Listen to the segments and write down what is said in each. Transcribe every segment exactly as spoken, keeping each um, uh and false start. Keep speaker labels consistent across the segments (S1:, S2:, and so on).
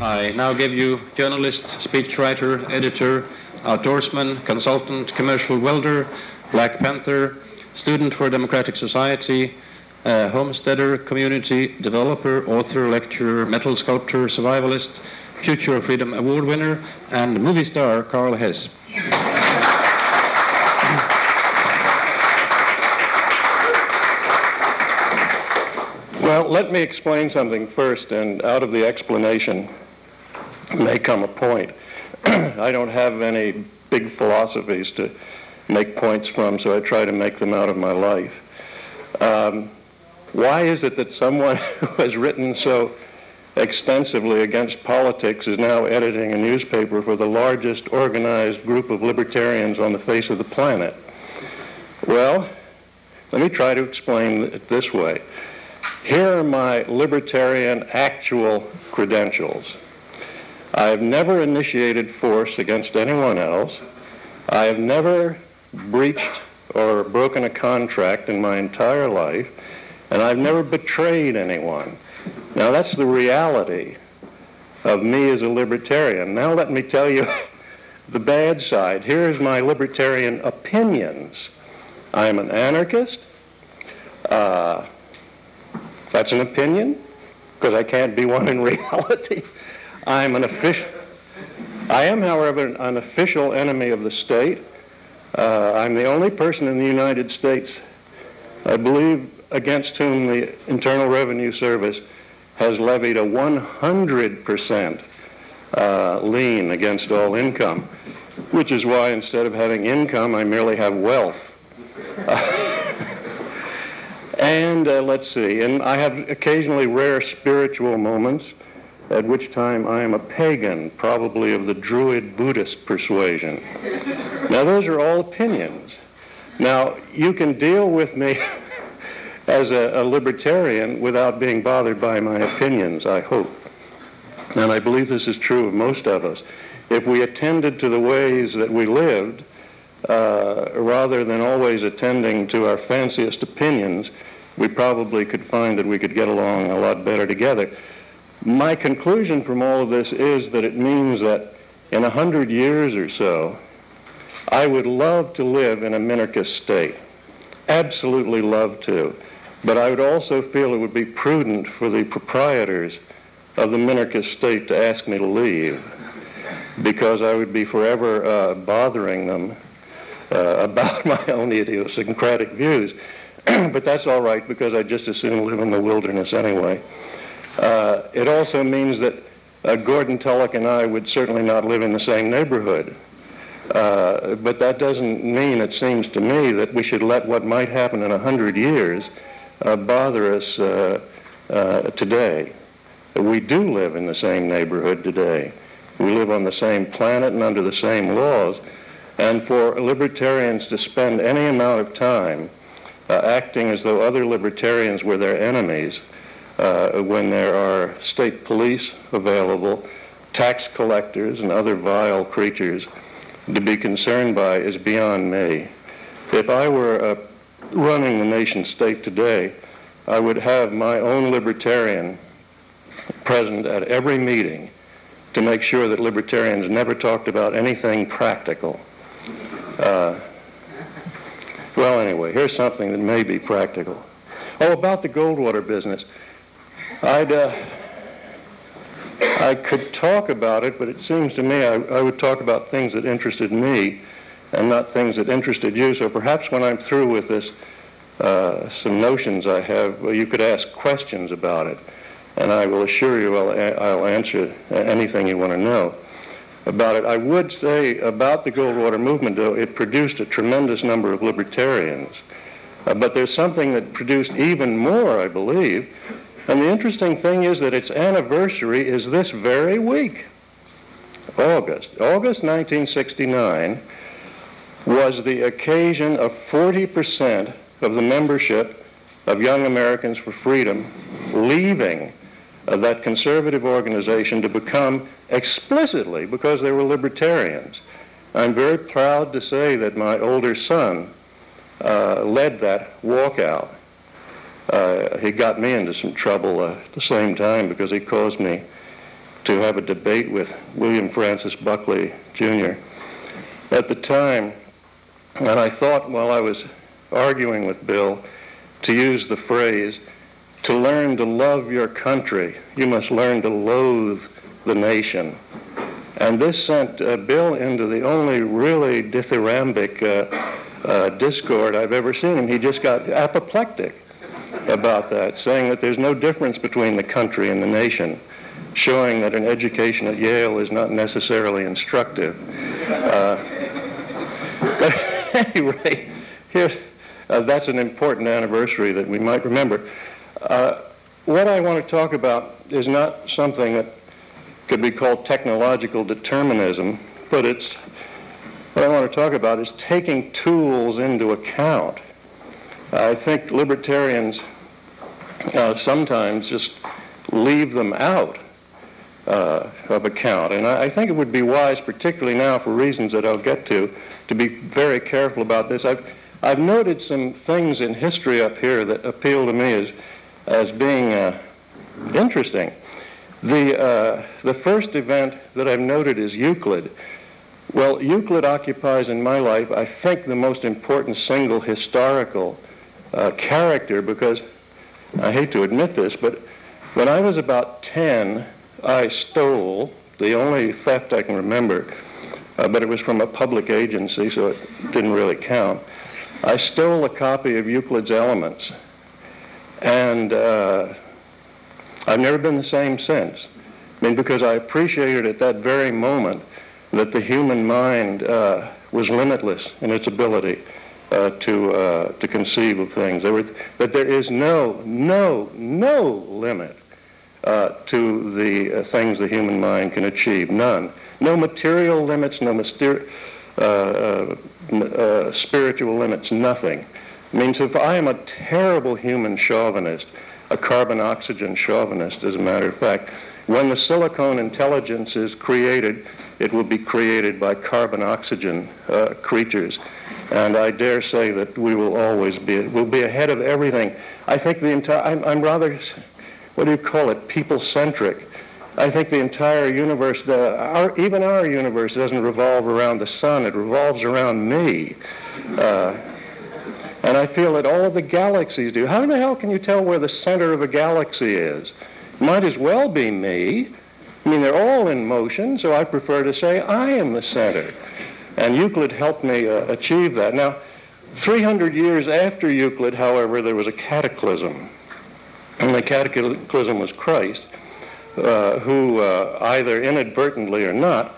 S1: I now give you journalist, speechwriter, editor, outdoorsman, consultant, commercial welder, Black Panther, student for democratic society, uh, homesteader, community developer, author, lecturer, metal sculptor, survivalist, Future of Freedom Award winner, and movie star Karl Hess.
S2: Well, let me explain something first, and out of the explanation may come a point. I don't have any big philosophies to make points from, so I try to make them out of my life. Um, why is it that someone who has written so extensively against politics is now editing a newspaper for the largest organized group of libertarians on the face of the planet? Well, let me try to explain it this way. Here are my libertarian actual credentials. I have never initiated force against anyone else. I have never breached or broken a contract in my entire life, and I've never betrayed anyone. Now, that's the reality of me as a libertarian. Now let me tell you the bad side. Here's my libertarian opinions. I'm an anarchist. Uh, that's an opinion, because I can't be one in reality. I'm an official. I am, however, an official enemy of the state. Uh, I'm the only person in the United States, I believe, against whom the Internal Revenue Service has levied a one hundred percent uh, lien against all income, which is why instead of having income, I merely have wealth. Uh, and uh, let's see, and I have occasionally rare spiritual moments, at which time I am a pagan, probably of the Druid Buddhist persuasion. Now, those are all opinions. Now, you can deal with me as a, a libertarian without being bothered by my opinions, I hope. And I believe this is true of most of us. If we attended to the ways that we lived, uh, rather than always attending to our fanciest opinions, we probably could find that we could get along a lot better together. My conclusion from all of this is that it means that in a hundred years or so, I would love to live in a minarchist state. Absolutely love to. But I would also feel it would be prudent for the proprietors of the minarchist state to ask me to leave, because I would be forever uh, bothering them uh, about my own idiosyncratic views. But that's all right, because I'd just as soon live in the wilderness anyway. Uh, it also means that uh, Gordon Tullock and I would certainly not live in the same neighborhood. Uh, but that doesn't mean, it seems to me, that we should let what might happen in a hundred years uh, bother us uh, uh, today. We do live in the same neighborhood today. We live on the same planet and under the same laws. And for libertarians to spend any amount of time uh, acting as though other libertarians were their enemies, Uh, when there are state police available, tax collectors and other vile creatures to be concerned by, is beyond me. If I were uh, running the nation state today, I would have my own libertarian present at every meeting to make sure that libertarians never talked about anything practical. Uh, well, anyway, here's something that may be practical. Oh, about the Goldwater business. I'd, uh, I could talk about it, but it seems to me I, I would talk about things that interested me and not things that interested you. So perhaps when I'm through with this, uh, some notions I have, well, you could ask questions about it, and I will assure you I'll, I'll answer anything you want to know about it. I would say about the Goldwater movement, though, it produced a tremendous number of libertarians. Uh, but there's something that produced even more, I believe. And the interesting thing is that its anniversary is this very week, August. August nineteen sixty-nine was the occasion of forty percent of the membership of Young Americans for Freedom leaving uh, that conservative organization to become explicitly, because they were libertarians. I'm very proud to say that my older son uh, led that walkout. Uh, he got me into some trouble uh, at the same time, because he caused me to have a debate with William Francis Buckley, Junior at the time, and I thought while I was arguing with Bill to use the phrase, to learn to love your country, you must learn to loathe the nation. And this sent uh, Bill into the only really dithyrambic uh, uh, discord I've ever seen him. He just got apoplectic about that, saying that there's no difference between the country and the nation, showing that an education at Yale is not necessarily instructive. Uh, but at any rate, here's, uh, that's an important anniversary that we might remember. Uh, what I want to talk about is not something that could be called technological determinism, but it's, what I want to talk about is taking tools into account. I think libertarians uh, sometimes just leave them out uh, of account. And I, I think it would be wise, particularly now for reasons that I'll get to, to be very careful about this. I've, I've noted some things in history up here that appeal to me as, as being uh, interesting. The, uh, the first event that I've noted is Euclid. Well, Euclid occupies in my life, I think, the most important single historical uh, character, because I hate to admit this, but when I was about ten, I stole, the only theft I can remember, uh, but it was from a public agency, so it didn't really count. I stole a copy of Euclid's Elements, and uh, I've never been the same since. I mean, because I appreciated at that very moment that the human mind uh, was limitless in its ability uh, to uh, to conceive of things. There were, that there is no, no, no limit uh, to the uh, things the human mind can achieve. None. No material limits, no myster- uh, uh, uh, spiritual limits, nothing. It means if I am a terrible human chauvinist, a carbon-oxygen chauvinist, as a matter of fact, when the silicone intelligence is created, it will be created by carbon-oxygen uh, creatures. And I dare say that we will always be, we'll be ahead of everything. I think the entire, I'm, I'm rather, what do you call it, people-centric. I think the entire universe, uh, our, even our universe doesn't revolve around the sun, it revolves around me. Uh, and I feel that all of the galaxies do. How the hell can you tell where the center of a galaxy is? Might as well be me. I mean, they're all in motion, so I prefer to say I am the center. And Euclid helped me uh, achieve that. Now, three hundred years after Euclid, however, there was a cataclysm. And the cataclysm was Christ, uh, who uh, either inadvertently or not,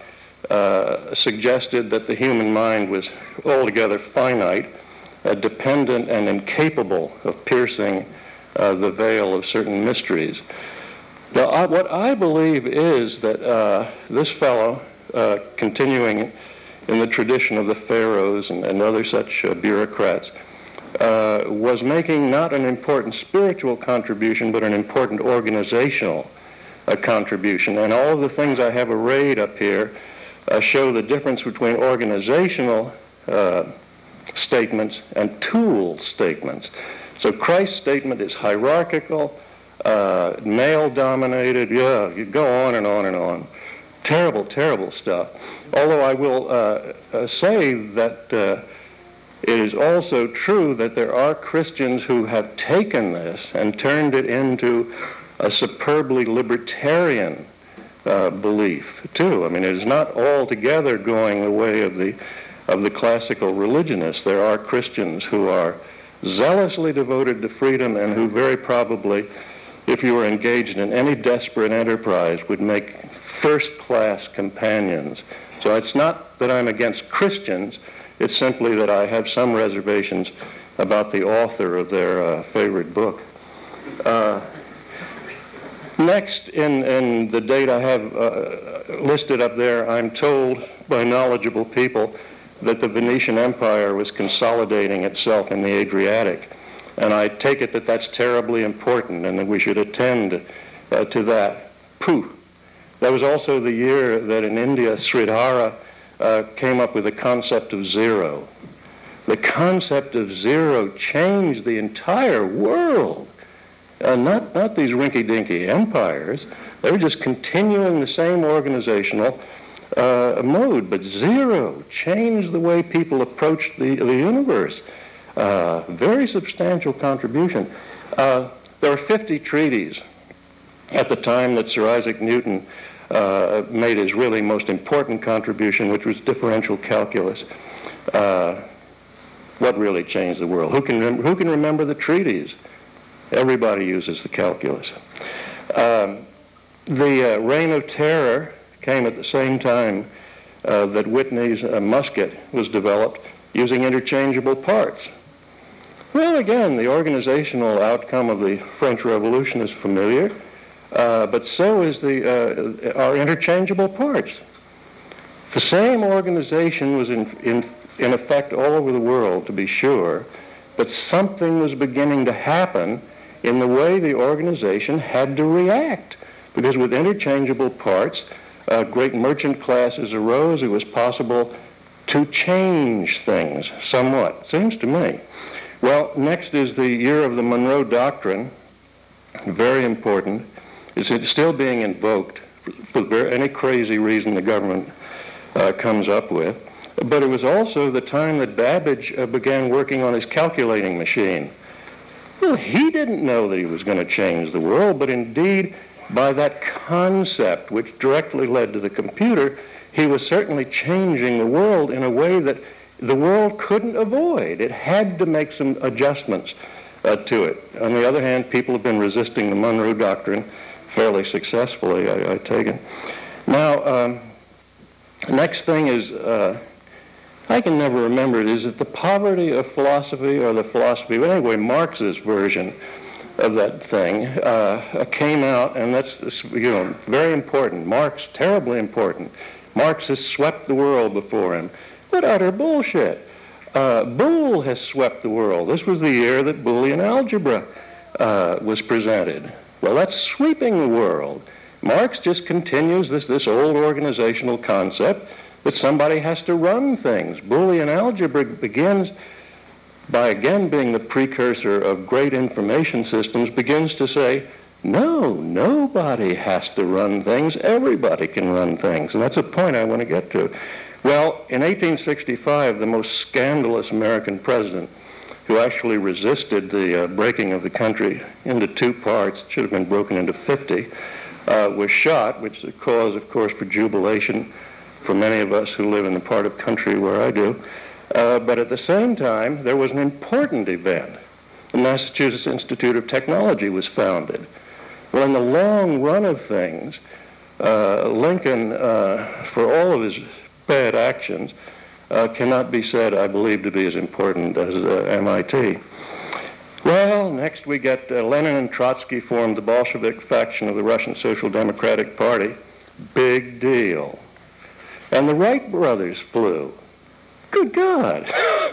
S2: uh, suggested that the human mind was altogether finite, uh, dependent and incapable of piercing uh, the veil of certain mysteries. Now, I, what I believe is that uh, this fellow, uh, continuing in the tradition of the pharaohs and, and other such uh, bureaucrats, uh, was making not an important spiritual contribution, but an important organizational uh, contribution. And all of the things I have arrayed up here uh, show the difference between organizational uh, statements and tool statements. So Christ's statement is hierarchical, Uh, male-dominated, yeah, you go on and on and on. Terrible, terrible stuff. Although I will uh, uh, say that uh, it is also true that there are Christians who have taken this and turned it into a superbly libertarian uh, belief, too. I mean, it is not altogether going the way of the, of the classical religionists. There are Christians who are zealously devoted to freedom and who very probably, if you were engaged in any desperate enterprise, would make first-class companions. So it's not that I'm against Christians, it's simply that I have some reservations about the author of their uh, favorite book. Uh, next, in, in the date I have uh, listed up there, I'm told by knowledgeable people that the Venetian Empire was consolidating itself in the Adriatic. And I take it that that's terribly important and that we should attend uh, to that. Pooh. That was also the year that in India, Sridhara uh, came up with the concept of zero. The concept of zero changed the entire world. Uh, not, not these rinky-dinky empires, They were just continuing the same organizational uh, mode, but zero changed the way people approached the, the universe. Uh, very substantial contribution. Uh, there were fifty treaties at the time that Sir Isaac Newton uh, made his really most important contribution, which was differential calculus. Uh, what really changed the world? Who can, rem who can remember the treaties? Everybody uses the calculus. Um, the uh, Reign of Terror came at the same time uh, that Whitney's uh, musket was developed using interchangeable parts. Well, again, the organizational outcome of the French Revolution is familiar, uh, but so is the, uh, our interchangeable parts. The same organization was in, in, in effect all over the world, to be sure, but something was beginning to happen in the way the organization had to react. Because with interchangeable parts, uh, great merchant classes arose. It was possible to change things somewhat, seems to me. Well, next is the year of the Monroe Doctrine, very important. It's still being invoked for any crazy reason the government uh, comes up with. But it was also the time that Babbage uh, began working on his calculating machine. Well, he didn't know that he was going to change the world, but indeed, by that concept, which directly led to the computer, he was certainly changing the world in a way that the world couldn't avoid. It had to make some adjustments uh, to it. On the other hand, people have been resisting the Monroe Doctrine fairly successfully, I, I take it. Now, um, next thing is, uh, I can never remember it, is it the poverty of philosophy or the philosophy, but anyway, Marx's version of that thing uh, came out, and that's, you know, very important. Marx, terribly important. Marx has swept the world before him. What utter bullshit. Uh, Boole has swept the world. This was the year that Boolean algebra uh, was presented. Well, that's sweeping the world. Marx just continues this, this old organizational concept that somebody has to run things. Boolean algebra begins by, again, being the precursor of great information systems, begins to say, no, nobody has to run things. Everybody can run things. And that's a point I want to get to. Well, in eighteen sixty-five, the most scandalous American president, who actually resisted the uh, breaking of the country into two parts, it should have been broken into fifty, uh, was shot, which is a cause, of course, for jubilation for many of us who live in the part of country where I do. Uh, but at the same time, there was an important event. The Massachusetts Institute of Technology was founded. Well, in the long run of things, uh, Lincoln, uh, for all of his bad actions, uh, cannot be said, I believe, to be as important as uh, M I T. Well, next we get uh, Lenin and Trotsky formed the Bolshevik faction of the Russian Social Democratic Party. Big deal. And the Wright brothers flew. Good God.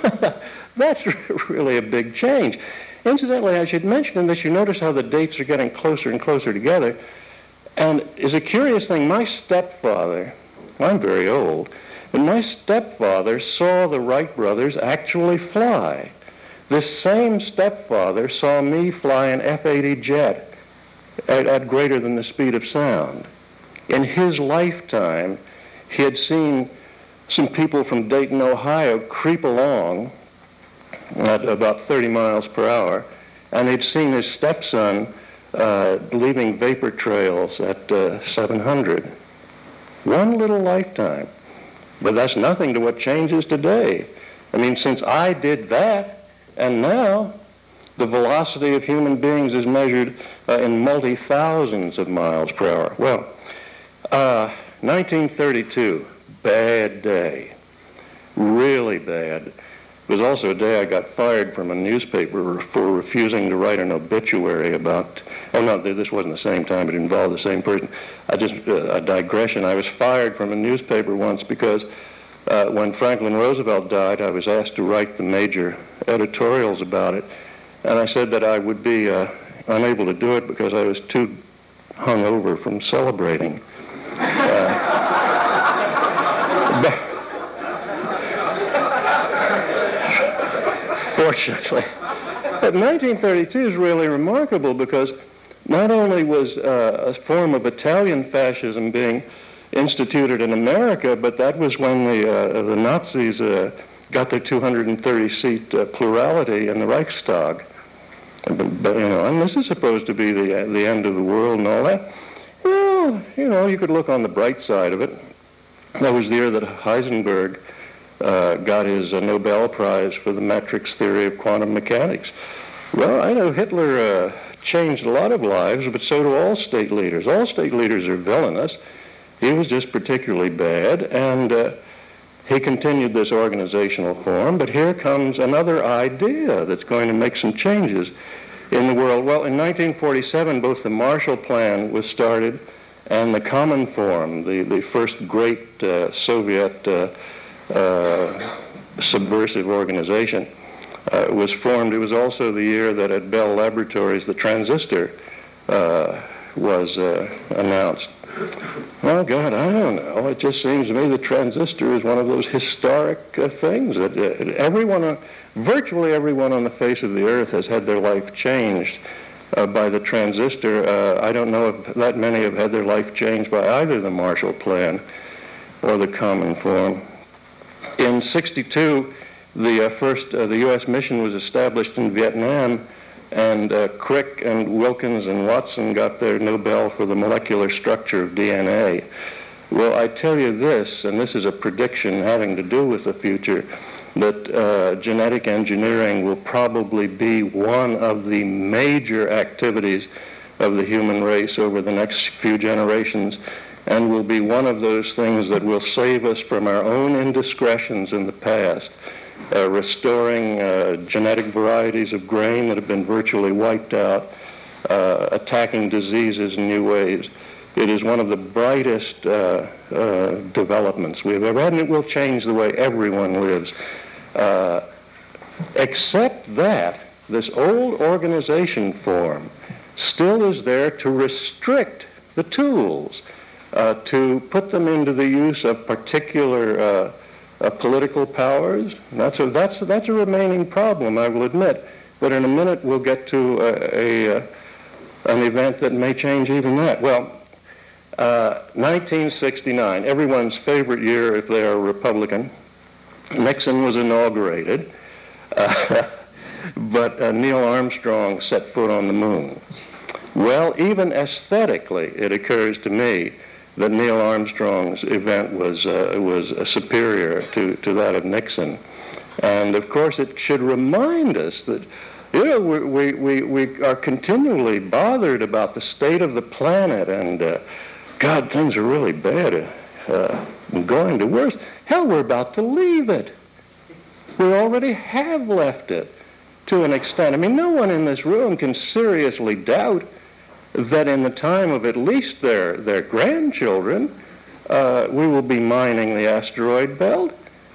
S2: That's really a big change. Incidentally, I should mention in this, you notice how the dates are getting closer and closer together. And it's a curious thing. My stepfather, I'm very old, but my stepfather saw the Wright brothers actually fly. This same stepfather saw me fly an F eighty jet at, at greater than the speed of sound. In his lifetime, he had seen some people from Dayton, Ohio creep along at about thirty miles per hour, and he'd seen his stepson uh, leaving vapor trails at uh, seven hundred. One little lifetime. But that's nothing to what changes today. I mean, since I did that, and now the velocity of human beings is measured uh, in multi-thousands of miles per hour. Well, uh, nineteen thirty-two, bad day. Really bad. It was also a day I got fired from a newspaper for refusing to write an obituary about, oh no, this wasn't the same time, it involved the same person. I just, uh, a digression, I was fired from a newspaper once because uh, when Franklin Roosevelt died, I was asked to write the major editorials about it, and I said that I would be uh, unable to do it because I was too hungover from celebrating. Uh, but, fortunately. But nineteen thirty-two is really remarkable because not only was uh, a form of Italian fascism being instituted in America, but that was when the, uh, the Nazis uh, got their two hundred thirty seat uh, plurality in the Reichstag. But, but, you know, and this is supposed to be the, the end of the world and all that. Well, you know, you could look on the bright side of it. That was the year that Heisenberg uh, got his uh, Nobel Prize for the matrix theory of quantum mechanics. Well, I know Hitler uh, changed a lot of lives, but so do all state leaders. All state leaders are villainous. He was just particularly bad, and uh, he continued this organizational form, but here comes another idea that's going to make some changes in the world. Well, in nineteen forty-seven, both the Marshall Plan was started and the Common Forum, the, the first great uh, Soviet uh, uh, subversive organization, uh, was formed. It was also the year that at Bell Laboratories the transistor uh, was uh, announced. Well, God, I don't know. It just seems to me the transistor is one of those historic uh, things that uh, everyone, uh, virtually everyone on the face of the earth has had their life changed uh, by the transistor. Uh, I don't know if that many have had their life changed by either the Marshall Plan or the Common Forum. In sixty-two, the uh, first, uh, the U S mission was established in Vietnam, and uh, Crick and Wilkins and Watson got their Nobel for the molecular structure of D N A. Well, I tell you this, and this is a prediction having to do with the future, that uh, genetic engineering will probably be one of the major activities of the human race over the next few generations, and will be one of those things that will save us from our own indiscretions in the past. Uh, restoring uh, genetic varieties of grain that have been virtually wiped out, uh, attacking diseases in new ways. It is one of the brightest uh, uh, developments we have ever had, and it will change the way everyone lives. Uh, except that this old organization form still is there to restrict the tools, uh, to put them into the use of particular uh, Uh, political powers. That's a, that's, that's a remaining problem, I will admit. But in a minute, we'll get to a, a, a, an event that may change even that. Well, uh, nineteen sixty-nine, everyone's favorite year if they are Republican. Nixon was inaugurated, uh, but uh, Neil Armstrong set foot on the moon. Well, even aesthetically, it occurs to me that Neil Armstrong's event was uh, was uh, superior to, to that of Nixon. And of course it should remind us that, you know, we, we, we are continually bothered about the state of the planet, and uh, God, things are really bad, uh, going to worse. Hell, we're about to leave it. We already have left it to an extent. I mean, no one in this room can seriously doubt that in the time of at least their, their grandchildren, uh, we will be mining the asteroid belt.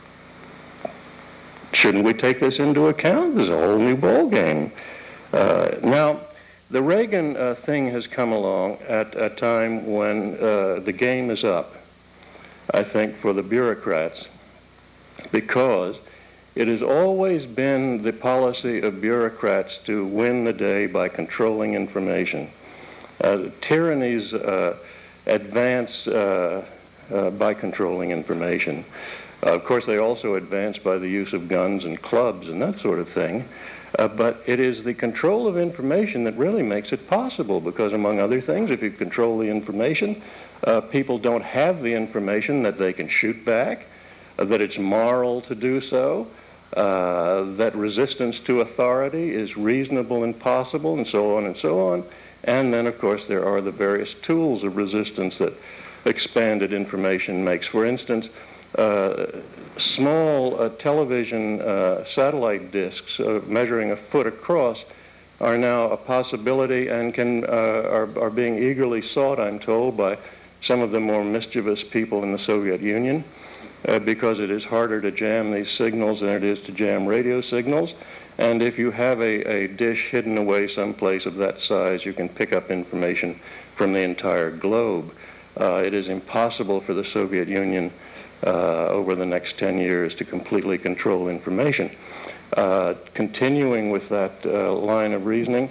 S2: Shouldn't we take this into account? There's a whole new ballgame. Uh, now, the Reagan uh, thing has come along at a time when uh, the game is up, I think, for the bureaucrats, because it has always been the policy of bureaucrats to win the day by controlling information. Uh, tyrannies uh, advance uh, uh, by controlling information. Uh, of course, they also advance by the use of guns and clubs and that sort of thing. Uh, but it is the control of information that really makes it possible, because, among other things, if you control the information, uh, people don't have the information that they can shoot back, uh, that it's moral to do so, uh, that resistance to authority is reasonable and possible, and so on and so on. And then, of course, there are the various tools of resistance that expanded information makes. For instance, uh, small uh, television uh, satellite discs uh, measuring a foot across are now a possibility, and can uh, are, are being eagerly sought, I'm told, by some of the more mischievous people in the Soviet Union, uh, because it is harder to jam these signals than it is to jam radio signals. And if you have a, a dish hidden away someplace of that size, you can pick up information from the entire globe. Uh, it is impossible for the Soviet Union uh, over the next ten years to completely control information. Uh, continuing with that uh, line of reasoning,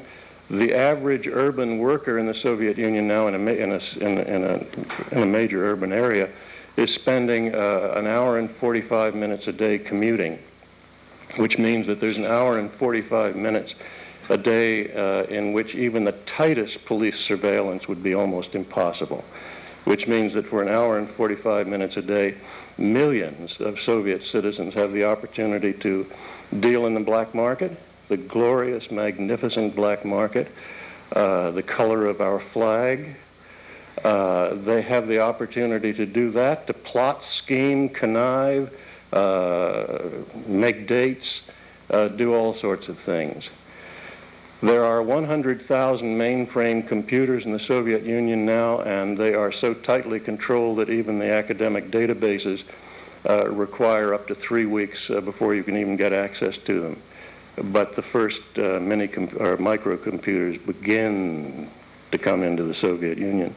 S2: The average urban worker in the Soviet Union now in a, in a, in a, in a, in a major urban area is spending uh, an hour and forty-five minutes a day commuting, which means that there's an hour and forty-five minutes a day uh, in which even the tightest police surveillance would be almost impossible, which means that for an hour and forty-five minutes a day, millions of Soviet citizens have the opportunity to deal in the black market, the glorious, magnificent black market, uh, the color of our flag. Uh, they have the opportunity to do that, to plot, scheme, connive, uh, make dates, uh, do all sorts of things. There are one hundred thousand mainframe computers in the Soviet Union now, and they are so tightly controlled that even the academic databases uh, require up to three weeks uh, before you can even get access to them. But the first uh, mini or microcomputers begin to come into the Soviet Union.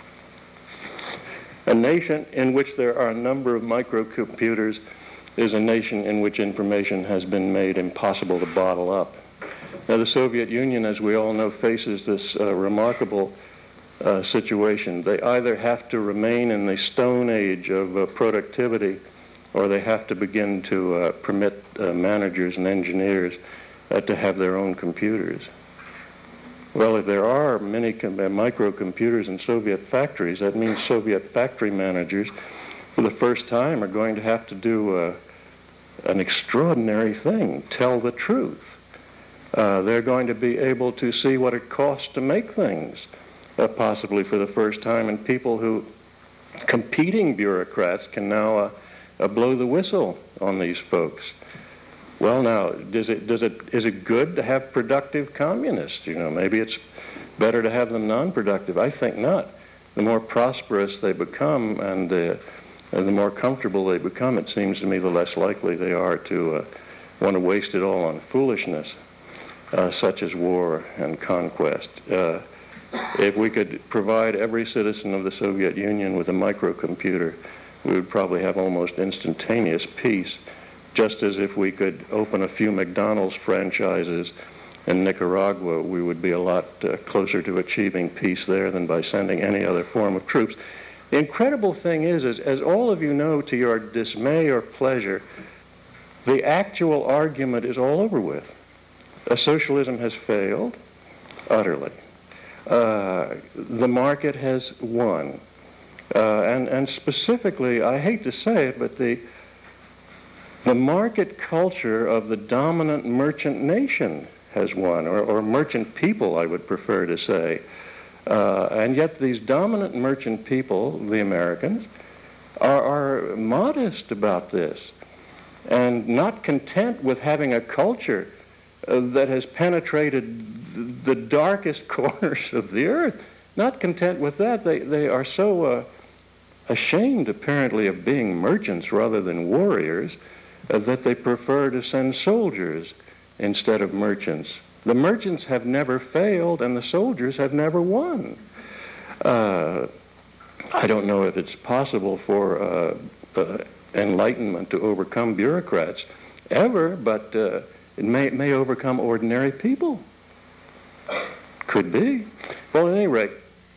S2: A nation in which there are a number of microcomputers is a nation in which information has been made impossible to bottle up. Now, the Soviet Union, as we all know, faces this uh, remarkable uh, situation. They either have to remain in the Stone Age of uh, productivity, or they have to begin to uh, permit uh, managers and engineers uh, to have their own computers. Well, if there are many com- uh, microcomputers in Soviet factories, that means Soviet factory managers, for the first time, are going to have to do uh, an extraordinary thing, tell the truth. Uh, they're going to be able to see what it costs to make things, uh, possibly for the first time, and people who, competing bureaucrats, can now uh, uh, blow the whistle on these folks. Well, now, does it, does it, is it good to have productive communists? You know, maybe it's better to have them non-productive. I think not. The more prosperous they become and uh, the more comfortable they become, it seems to me, the less likely they are to uh, want to waste it all on foolishness. Uh, such as war and conquest. Uh, if we could provide every citizen of the Soviet Union with a microcomputer, we would probably have almost instantaneous peace, just as if we could open a few McDonald's franchises in Nicaragua, we would be a lot uh, closer to achieving peace there than by sending any other form of troops. The incredible thing is, is, as all of you know to your dismay or pleasure, the actual argument is all over with. Uh, socialism has failed utterly. Uh, the market has won. Uh, and, and specifically, I hate to say it, but the, the market culture of the dominant merchant nation has won, or, or merchant people, I would prefer to say. Uh, and yet these dominant merchant people, the Americans, are, are modest about this and not content with having a culture Uh, that has penetrated the darkest corners of the earth. Not content with that, they, they are so uh, ashamed, apparently, of being merchants rather than warriors uh, that they prefer to send soldiers instead of merchants. The merchants have never failed, and the soldiers have never won. Uh, I don't know if it's possible for uh, uh, enlightenment to overcome bureaucrats ever, but uh, It may, it may overcome ordinary people. Could be. Well, at any rate,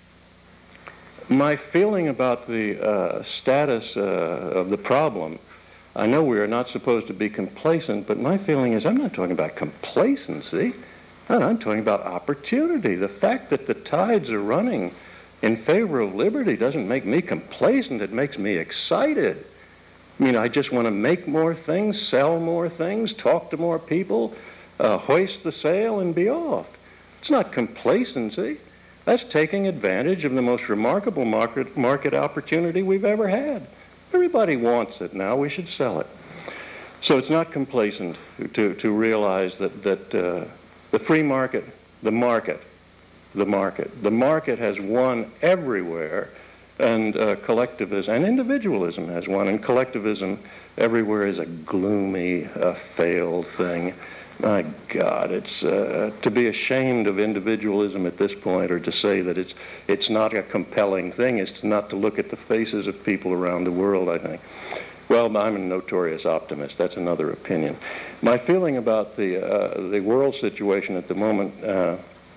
S2: my feeling about the uh, status uh, of the problem, I know we are not supposed to be complacent, but my feeling is I'm not talking about complacency. No, I'm talking about opportunity. The fact that the tides are running in favor of liberty doesn't make me complacent. It makes me excited. I mean, I just want to make more things, sell more things, talk to more people, uh, hoist the sail, and be off. It's not complacency. That's taking advantage of the most remarkable market, market opportunity we've ever had. Everybody wants it now. We should sell it. So it's not complacent to, to realize that, that uh, the free market, the market, the market, the market has won everywhere. And uh, collectivism and individualism has won, and collectivism everywhere is a gloomy, uh, failed thing. My God, it's uh, to be ashamed of individualism at this point, or to say that it's it's not a compelling thing, is to not to look at the faces of people around the world, I think. Well, I'm a notorious optimist. That's another opinion. My feeling about the uh, the world situation at the moment uh,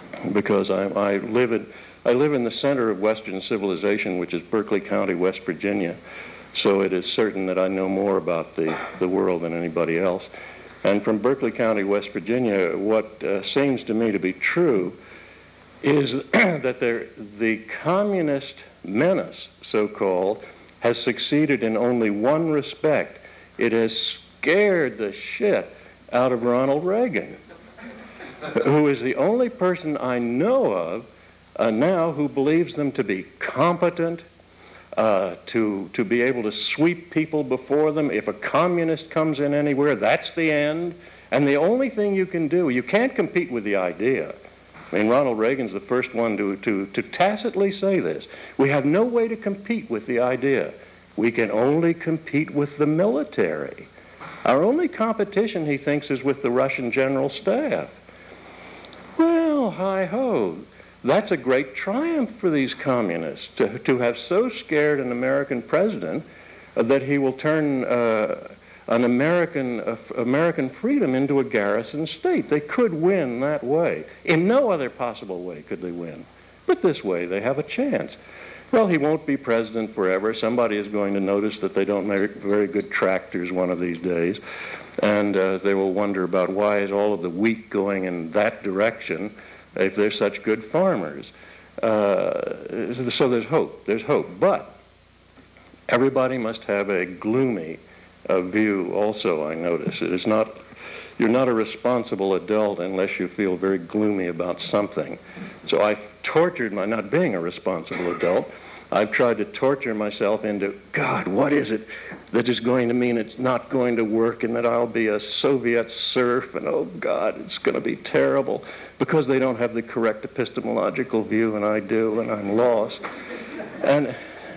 S2: because I, I live in I live in the center of Western civilization, which is Berkeley County, West Virginia. So it is certain that I know more about the, the world than anybody else. And from Berkeley County, West Virginia, what uh, seems to me to be true is that there, the communist menace, so-called, has succeeded in only one respect. It has scared the shit out of Ronald Reagan, who is the only person I know of uh, now who believes them to be competent, uh, to, to be able to sweep people before them. If a communist comes in anywhere, that's the end. And the only thing you can do, you can't compete with the idea. I mean, Ronald Reagan's the first one to, to, to tacitly say this. We have no way to compete with the idea. We can only compete with the military. Our only competition, he thinks, is with the Russian general staff. Well, hi-ho. That's a great triumph for these communists, to, to have so scared an American president uh, that he will turn uh, an American, uh, American freedom into a garrison state. They could win that way. In no other possible way could they win. But this way, they have a chance. Well, he won't be president forever. Somebody is going to notice that they don't make very good tractors one of these days. And uh, they will wonder about why is all of the wheat going in that direction if they're such good farmers. Uh, so there's hope. There's hope. But everybody must have a gloomy uh, view also, I notice. It is not, you're not a responsible adult unless you feel very gloomy about something. So I've tortured my, not being a responsible adult, I've tried to torture myself into, God, what is it that is going to mean it's not going to work and that I'll be a Soviet serf and, oh, God, it's going to be terrible because they don't have the correct epistemological view and I do and I'm lost. And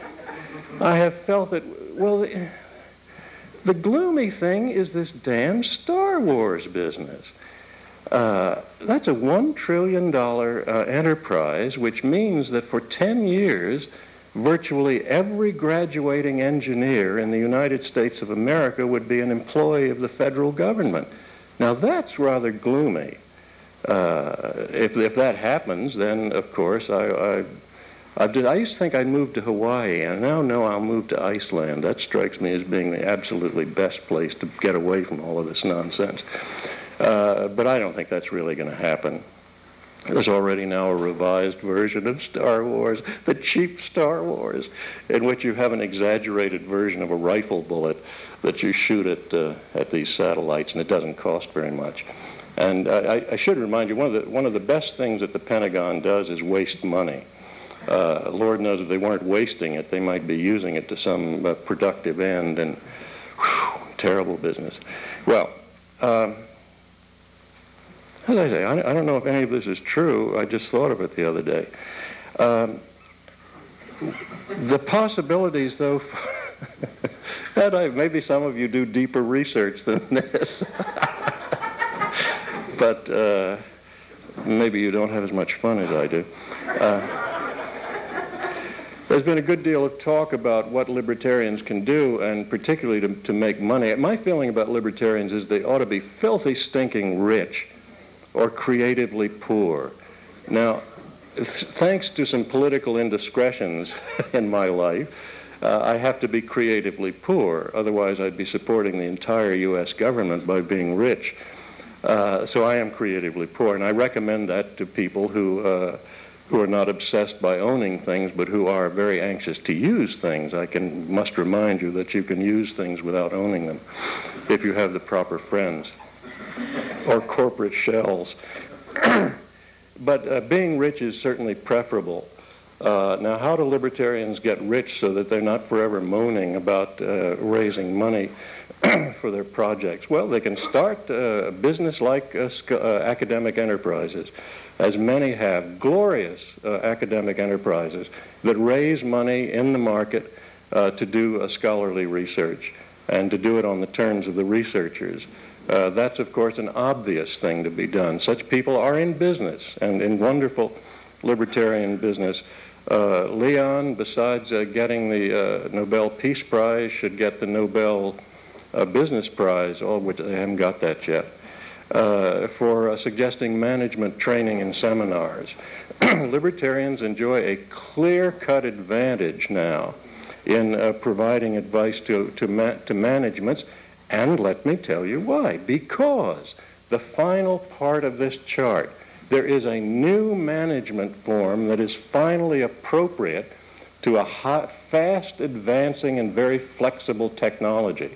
S2: I have felt that, well, the, the gloomy thing is this damn Star Wars business. Uh, that's a one trillion dollar uh, enterprise, which means that for ten years, virtually every graduating engineer in the United States of America would be an employee of the federal government. Now, that's rather gloomy. Uh, if, if that happens, then, of course, I, I, I, did, I used to think I'd move to Hawaii, and now know I'll move to Iceland. That strikes me as being the absolutely best place to get away from all of this nonsense. Uh, but I don't think that's really going to happen. There's already now a revised version of Star Wars, the cheap Star Wars, in which you have an exaggerated version of a rifle bullet that you shoot at, uh, at these satellites, and it doesn't cost very much. And I, I should remind you, one of, the, one of the best things that the Pentagon does is waste money. Uh, Lord knows if they weren't wasting it, they might be using it to some uh, productive end, and whew, terrible business. Well, um, as I say, I, I don't know if any of this is true. I just thought of it the other day. Um, the possibilities, though, and I, maybe some of you do deeper research than this, but uh, maybe you don't have as much fun as I do. Uh, There's been a good deal of talk about what libertarians can do, and particularly to, to make money. My feeling about libertarians is they ought to be filthy, stinking rich or creatively poor. Now, th- thanks to some political indiscretions in my life, uh, I have to be creatively poor. Otherwise, I'd be supporting the entire U S government by being rich. Uh, so I am creatively poor, and I recommend that to people who uh, who are not obsessed by owning things, but who are very anxious to use things. I can must remind you that you can use things without owning them if you have the proper friends or corporate shells. But uh, being rich is certainly preferable. Uh, now, how do libertarians get rich so that they're not forever moaning about uh, raising money for their projects? Well, they can start uh, business like uh, sc- uh, academic enterprises, as many have, glorious uh, academic enterprises that raise money in the market uh, to do a scholarly research and to do it on the terms of the researchers. Uh, that's, of course, an obvious thing to be done. Such people are in business, and in wonderful libertarian business. Uh, Leon, besides uh, getting the uh, Nobel Peace Prize, should get the Nobel uh, Business Prize, all which they haven't got that yet. uh, for uh, suggesting management training and seminars. Libertarians enjoy a clear-cut advantage now in uh, providing advice to, to, ma to managements, and let me tell you why. Because the final part of this chart, there is a new management form that is finally appropriate to a hot, fast advancing and very flexible technology.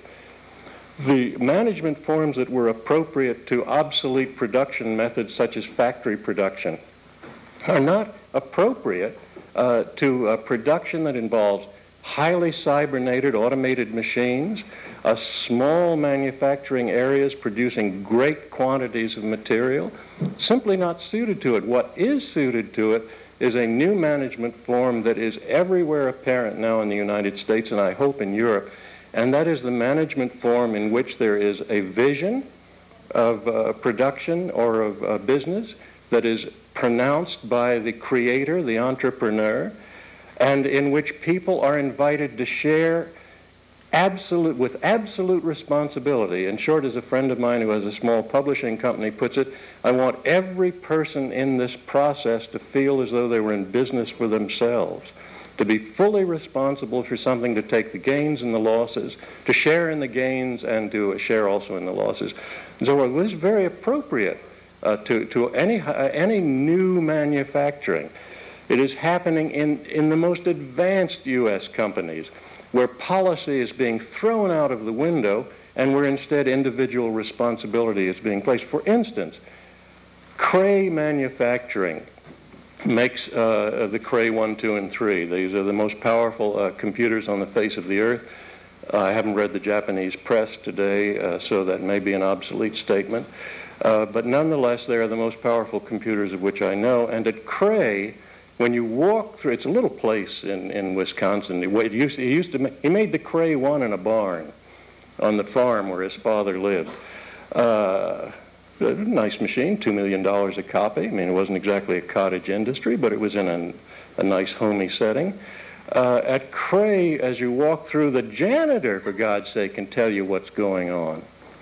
S2: The management forms that were appropriate to obsolete production methods such as factory production are not appropriate uh, to uh, production that involves highly cybernated automated machines, uh, small manufacturing areas producing great quantities of material, simply not suited to it. What is suited to it is a new management form that is everywhere apparent now in the United States, and I hope in Europe, and that is the management form in which there is a vision of uh, production or of uh, business that is pronounced by the creator, the entrepreneur, and in which people are invited to share absolute, with absolute responsibility. In short, as a friend of mine who has a small publishing company puts it, I want every person in this process to feel as though they were in business for themselves, to be fully responsible for something, to take the gains and the losses, to share in the gains and to share also in the losses. And so it was very appropriate uh, to, to any, uh, any new manufacturing. It is happening in, in the most advanced U S companies, where policy is being thrown out of the window and where instead individual responsibility is being placed. For instance, Cray Manufacturing makes uh, the Cray one, two, and three. These are the most powerful uh, computers on the face of the earth. Uh, I haven't read the Japanese press today, uh, so that may be an obsolete statement. Uh, but nonetheless, they are the most powerful computers of which I know. And at Cray, when you walk through, it's a little place in, in Wisconsin. It used, he, used to make, he made the Cray one in a barn on the farm where his father lived. Uh, a nice machine, two million dollars a copy. I mean, it wasn't exactly a cottage industry, but it was in an, a nice homey setting. Uh, at Cray, as you walk through, the janitor, for God's sake, can tell you what's going on.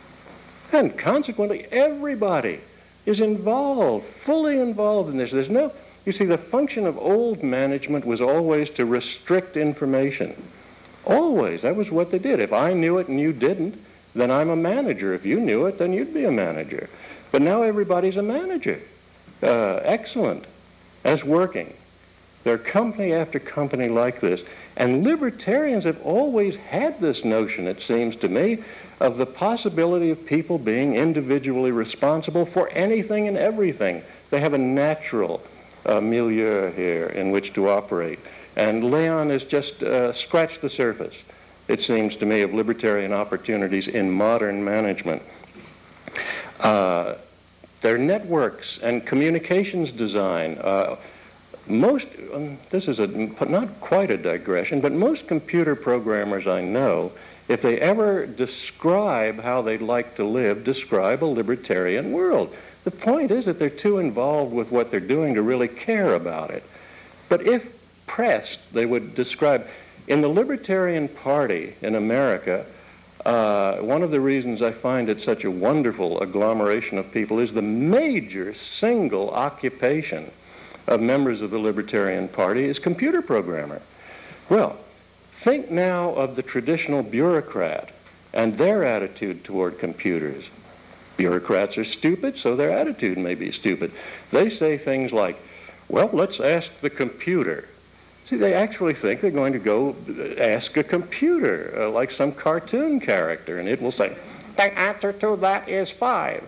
S2: And consequently, everybody is involved, fully involved in this. There's no... You see, the function of old management was always to restrict information. Always. That was what they did. If I knew it and you didn't, then I'm a manager. If you knew it, then you'd be a manager. But now everybody's a manager. Uh, excellent. That's working. There are company after company like this. And libertarians have always had this notion, it seems to me, of the possibility of people being individually responsible for anything and everything. They have a natural Uh, milieu here in which to operate. And Leon has just uh, scratched the surface, it seems to me, of libertarian opportunities in modern management. Uh, their networks and communications design. Uh, most, um, this is a, not quite a digression, but most computer programmers I know, if they ever describe how they'd like to live, describe a libertarian world. The point is that they're too involved with what they're doing to really care about it. But if pressed, they would describe, in the Libertarian Party in America, uh, one of the reasons I find it such a wonderful agglomeration of people is the major single occupation of members of the Libertarian Party is computer programmer. Well, think now of the traditional bureaucrat and their attitude toward computers. Bureaucrats are stupid, so their attitude may be stupid. They say things like, well, let's ask the computer. See, they actually think they're going to go ask a computer, uh, like some cartoon character, and it will say, the answer to that is five.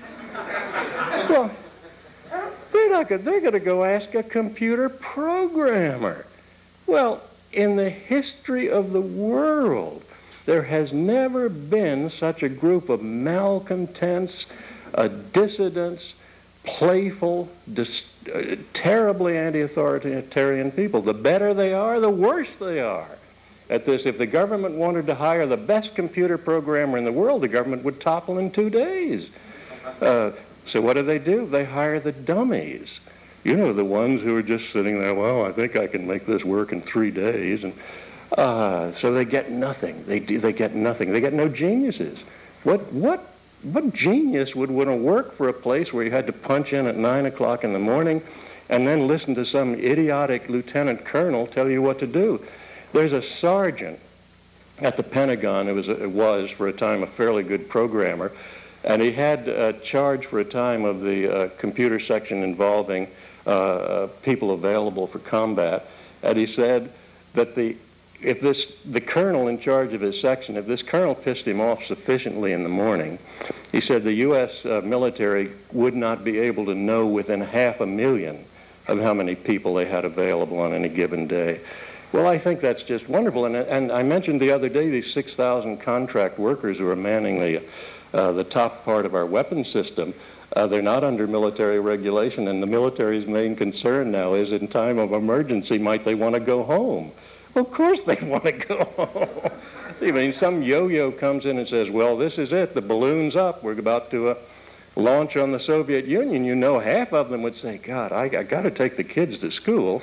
S2: Well, they're not going, they're going to go ask a computer programmer. Well, in the history of the world, there has never been such a group of malcontents, uh, dissidents, playful, dis uh, terribly anti-authoritarian people. The better they are, the worse they are at this. If the government wanted to hire the best computer programmer in the world, the government would topple in two days. Uh, so what do they do? They hire the dummies. You know, the ones who are just sitting there, well, I think I can make this work in three days. And Uh, so they get nothing. They do, they get nothing. They get no geniuses. What what what genius would want to work for a place where you had to punch in at nine o'clock in the morning and then listen to some idiotic lieutenant colonel tell you what to do? There's a sergeant at the Pentagon who was, it was for a time a fairly good programmer, and he had uh, charge for a time of the uh, computer section involving uh, people available for combat, and he said that the if this the colonel in charge of his section, if this colonel pissed him off sufficiently in the morning, he said the U S uh, military would not be able to know within half a million of how many people they had available on any given day. Well, I think that's just wonderful. And, and I mentioned the other day these six thousand contract workers who are manning the, uh, the top part of our weapons system. Uh, they're not under military regulation, and the military's main concern now is in time of emergency, might they want to go home? Well, of course they want to go home. I mean, some yo-yo comes in and says, well, this is it, the balloon's up, we're about to uh, launch on the Soviet Union. You know, half of them would say, God, I, I got to take the kids to school.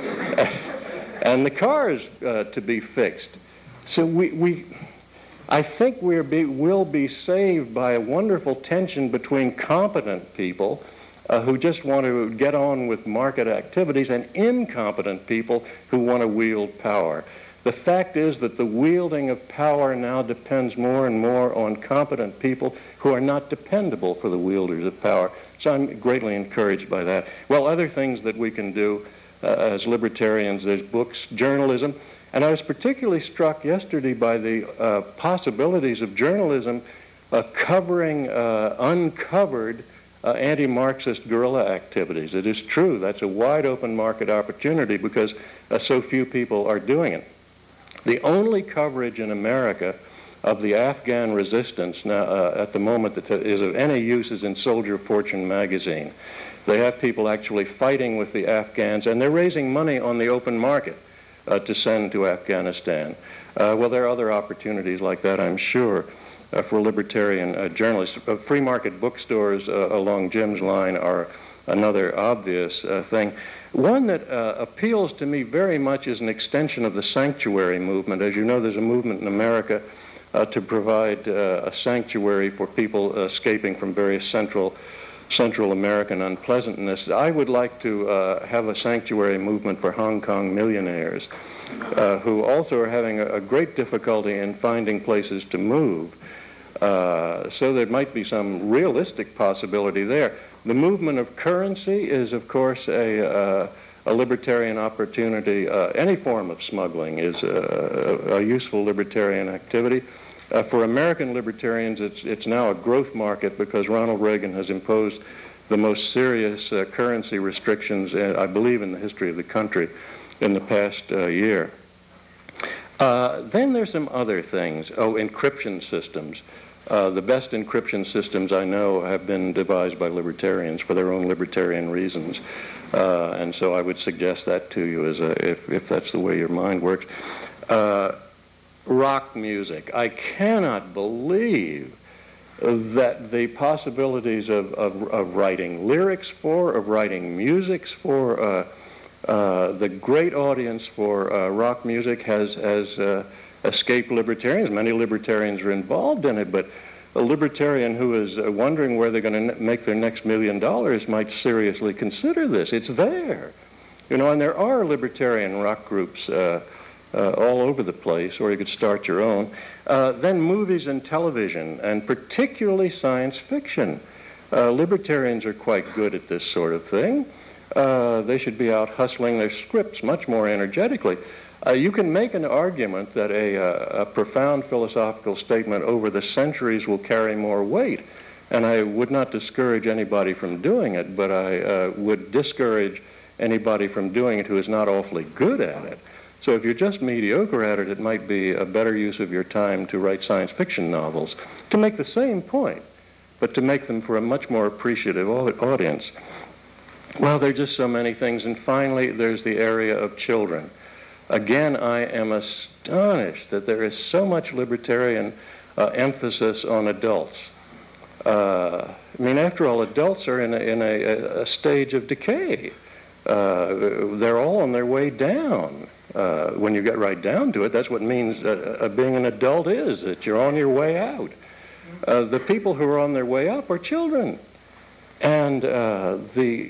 S2: And the cars uh, to be fixed. So we, we I think we're be, will be saved by a wonderful tension between competent people uh, who just want to get on with market activities and incompetent people who want to wield power. The fact is that the wielding of power now depends more and more on competent people who are not dependable for the wielders of power. So I'm greatly encouraged by that. Well, other things that we can do uh, as libertarians, there's books, journalism, and I was particularly struck yesterday by the uh, possibilities of journalism uh, covering uh, uncovered uh, anti-Marxist guerrilla activities. It is true, that's a wide open market opportunity because uh, so few people are doing it. The only coverage in America of the Afghan resistance now, uh, at the moment that is of any use is in Soldier Fortune magazine. They have people actually fighting with the Afghans, and they're raising money on the open market uh, to send to Afghanistan. Uh, well, there are other opportunities like that, I'm sure, uh, for libertarian uh, journalists. Uh, free market bookstores uh, along Jim's line are another obvious uh, thing. One that uh, appeals to me very much is an extension of the sanctuary movement. As you know, there's a movement in America uh, to provide uh, a sanctuary for people escaping from various central Central American unpleasantness. I would like to uh, have a sanctuary movement for Hong Kong millionaires uh, who also are having a, a great difficulty in finding places to move. Uh, so there might be some realistic possibility there. The movement of currency is, of course, a, uh, a libertarian opportunity. Uh, any form of smuggling is a, a useful libertarian activity. Uh, for American libertarians, it's, it's now a growth market because Ronald Reagan has imposed the most serious uh, currency restrictions, uh, I believe, in the history of the country in the past uh, year. Uh, then there's some other things. Oh, encryption systems. Uh, the best encryption systems I know have been devised by libertarians for their own libertarian reasons. Uh, and so I would suggest that to you as a, if, if that's the way your mind works. Uh, rock music. I cannot believe that the possibilities of, of, of writing lyrics for, of writing musics for, uh, uh, the great audience for uh, rock music has, has uh, escaped libertarians. Many libertarians are involved in it, but a libertarian who is uh, wondering where they're going to make their next million dollars might seriously consider this. It's there. You know, and there are libertarian rock groups uh, uh, all over the place, or you could start your own. Uh, then movies and television, and particularly science fiction. Uh, libertarians are quite good at this sort of thing. Uh, they should be out hustling their scripts much more energetically. Uh, you can make an argument that a, uh, a profound philosophical statement over the centuries will carry more weight, and I would not discourage anybody from doing it, but I uh, would discourage anybody from doing it who is not awfully good at it. So if you're just mediocre at it, it might be a better use of your time to write science fiction novels, to make the same point, but to make them for a much more appreciative audience. Well, there are just so many things, and finally, there's the area of children. Again, I am astonished that there is so much libertarian uh, emphasis on adults. Uh, I mean, after all, adults are in a, in a, a stage of decay. Uh, they're all on their way down. Uh, when you get right down to it, that's what means uh, uh, being an adult is, that you're on your way out. Uh, the people who are on their way up are children. And uh, the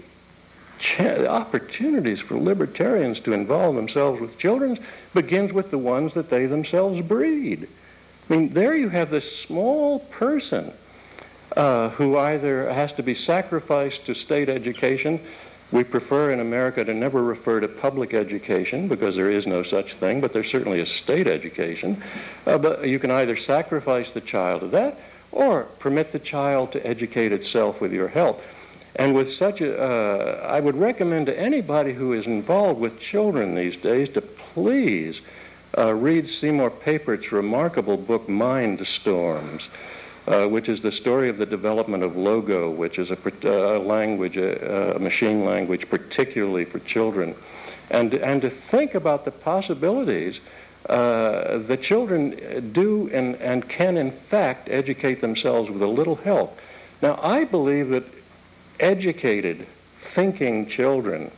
S2: opportunities for libertarians to involve themselves with children begins with the ones that they themselves breed. I mean, there you have this small person uh, who either has to be sacrificed to state education. We prefer in America to never refer to public education because there is no such thing, but there certainly is state education. Uh, but you can either sacrifice the child to that or permit the child to educate itself with your help. And with such a, uh, I would recommend to anybody who is involved with children these days to please uh, read Seymour Papert's remarkable book, Mind Storms, uh, which is the story of the development of Logo, which is a, a language, a, a machine language particularly for children. And, and to think about the possibilities uh, the children do and, and can in fact educate themselves with a little help. Now, I believe that educated, thinking children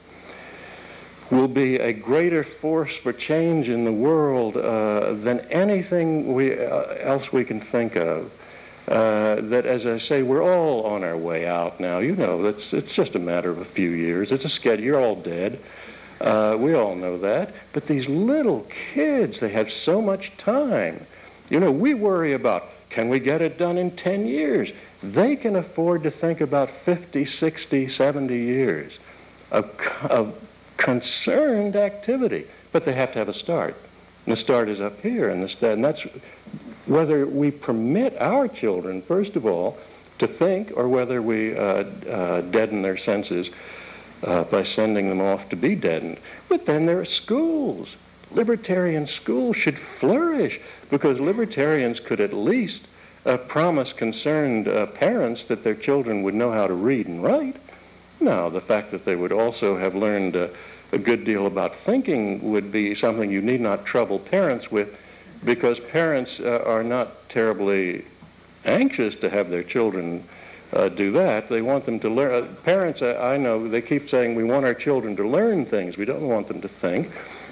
S2: will be a greater force for change in the world uh, than anything we, uh, else we can think of. Uh, that, as I say, we're all on our way out now. You know, it's, it's just a matter of a few years. It's a schedule. You're all dead. Uh, we all know that. But these little kids, they have so much time. You know, we worry about, can we get it done in ten years? They can afford to think about fifty, sixty, seventy years of, of concerned activity. But they have to have a start. And the start is up here. And, the, and that's whether we permit our children, first of all, to think, or whether we uh, uh, deaden their senses uh, by sending them off to be deadened. But then there are schools. Libertarian schools should flourish because libertarians could at least Uh, promise concerned uh, parents that their children would know how to read and write. Now, the fact that they would also have learned uh, a good deal about thinking would be something you need not trouble parents with, because parents uh, are not terribly anxious to have their children uh, do that. They want them to learn. Uh, parents, uh, I know, they keep saying we want our children to learn things. We don't want them to think.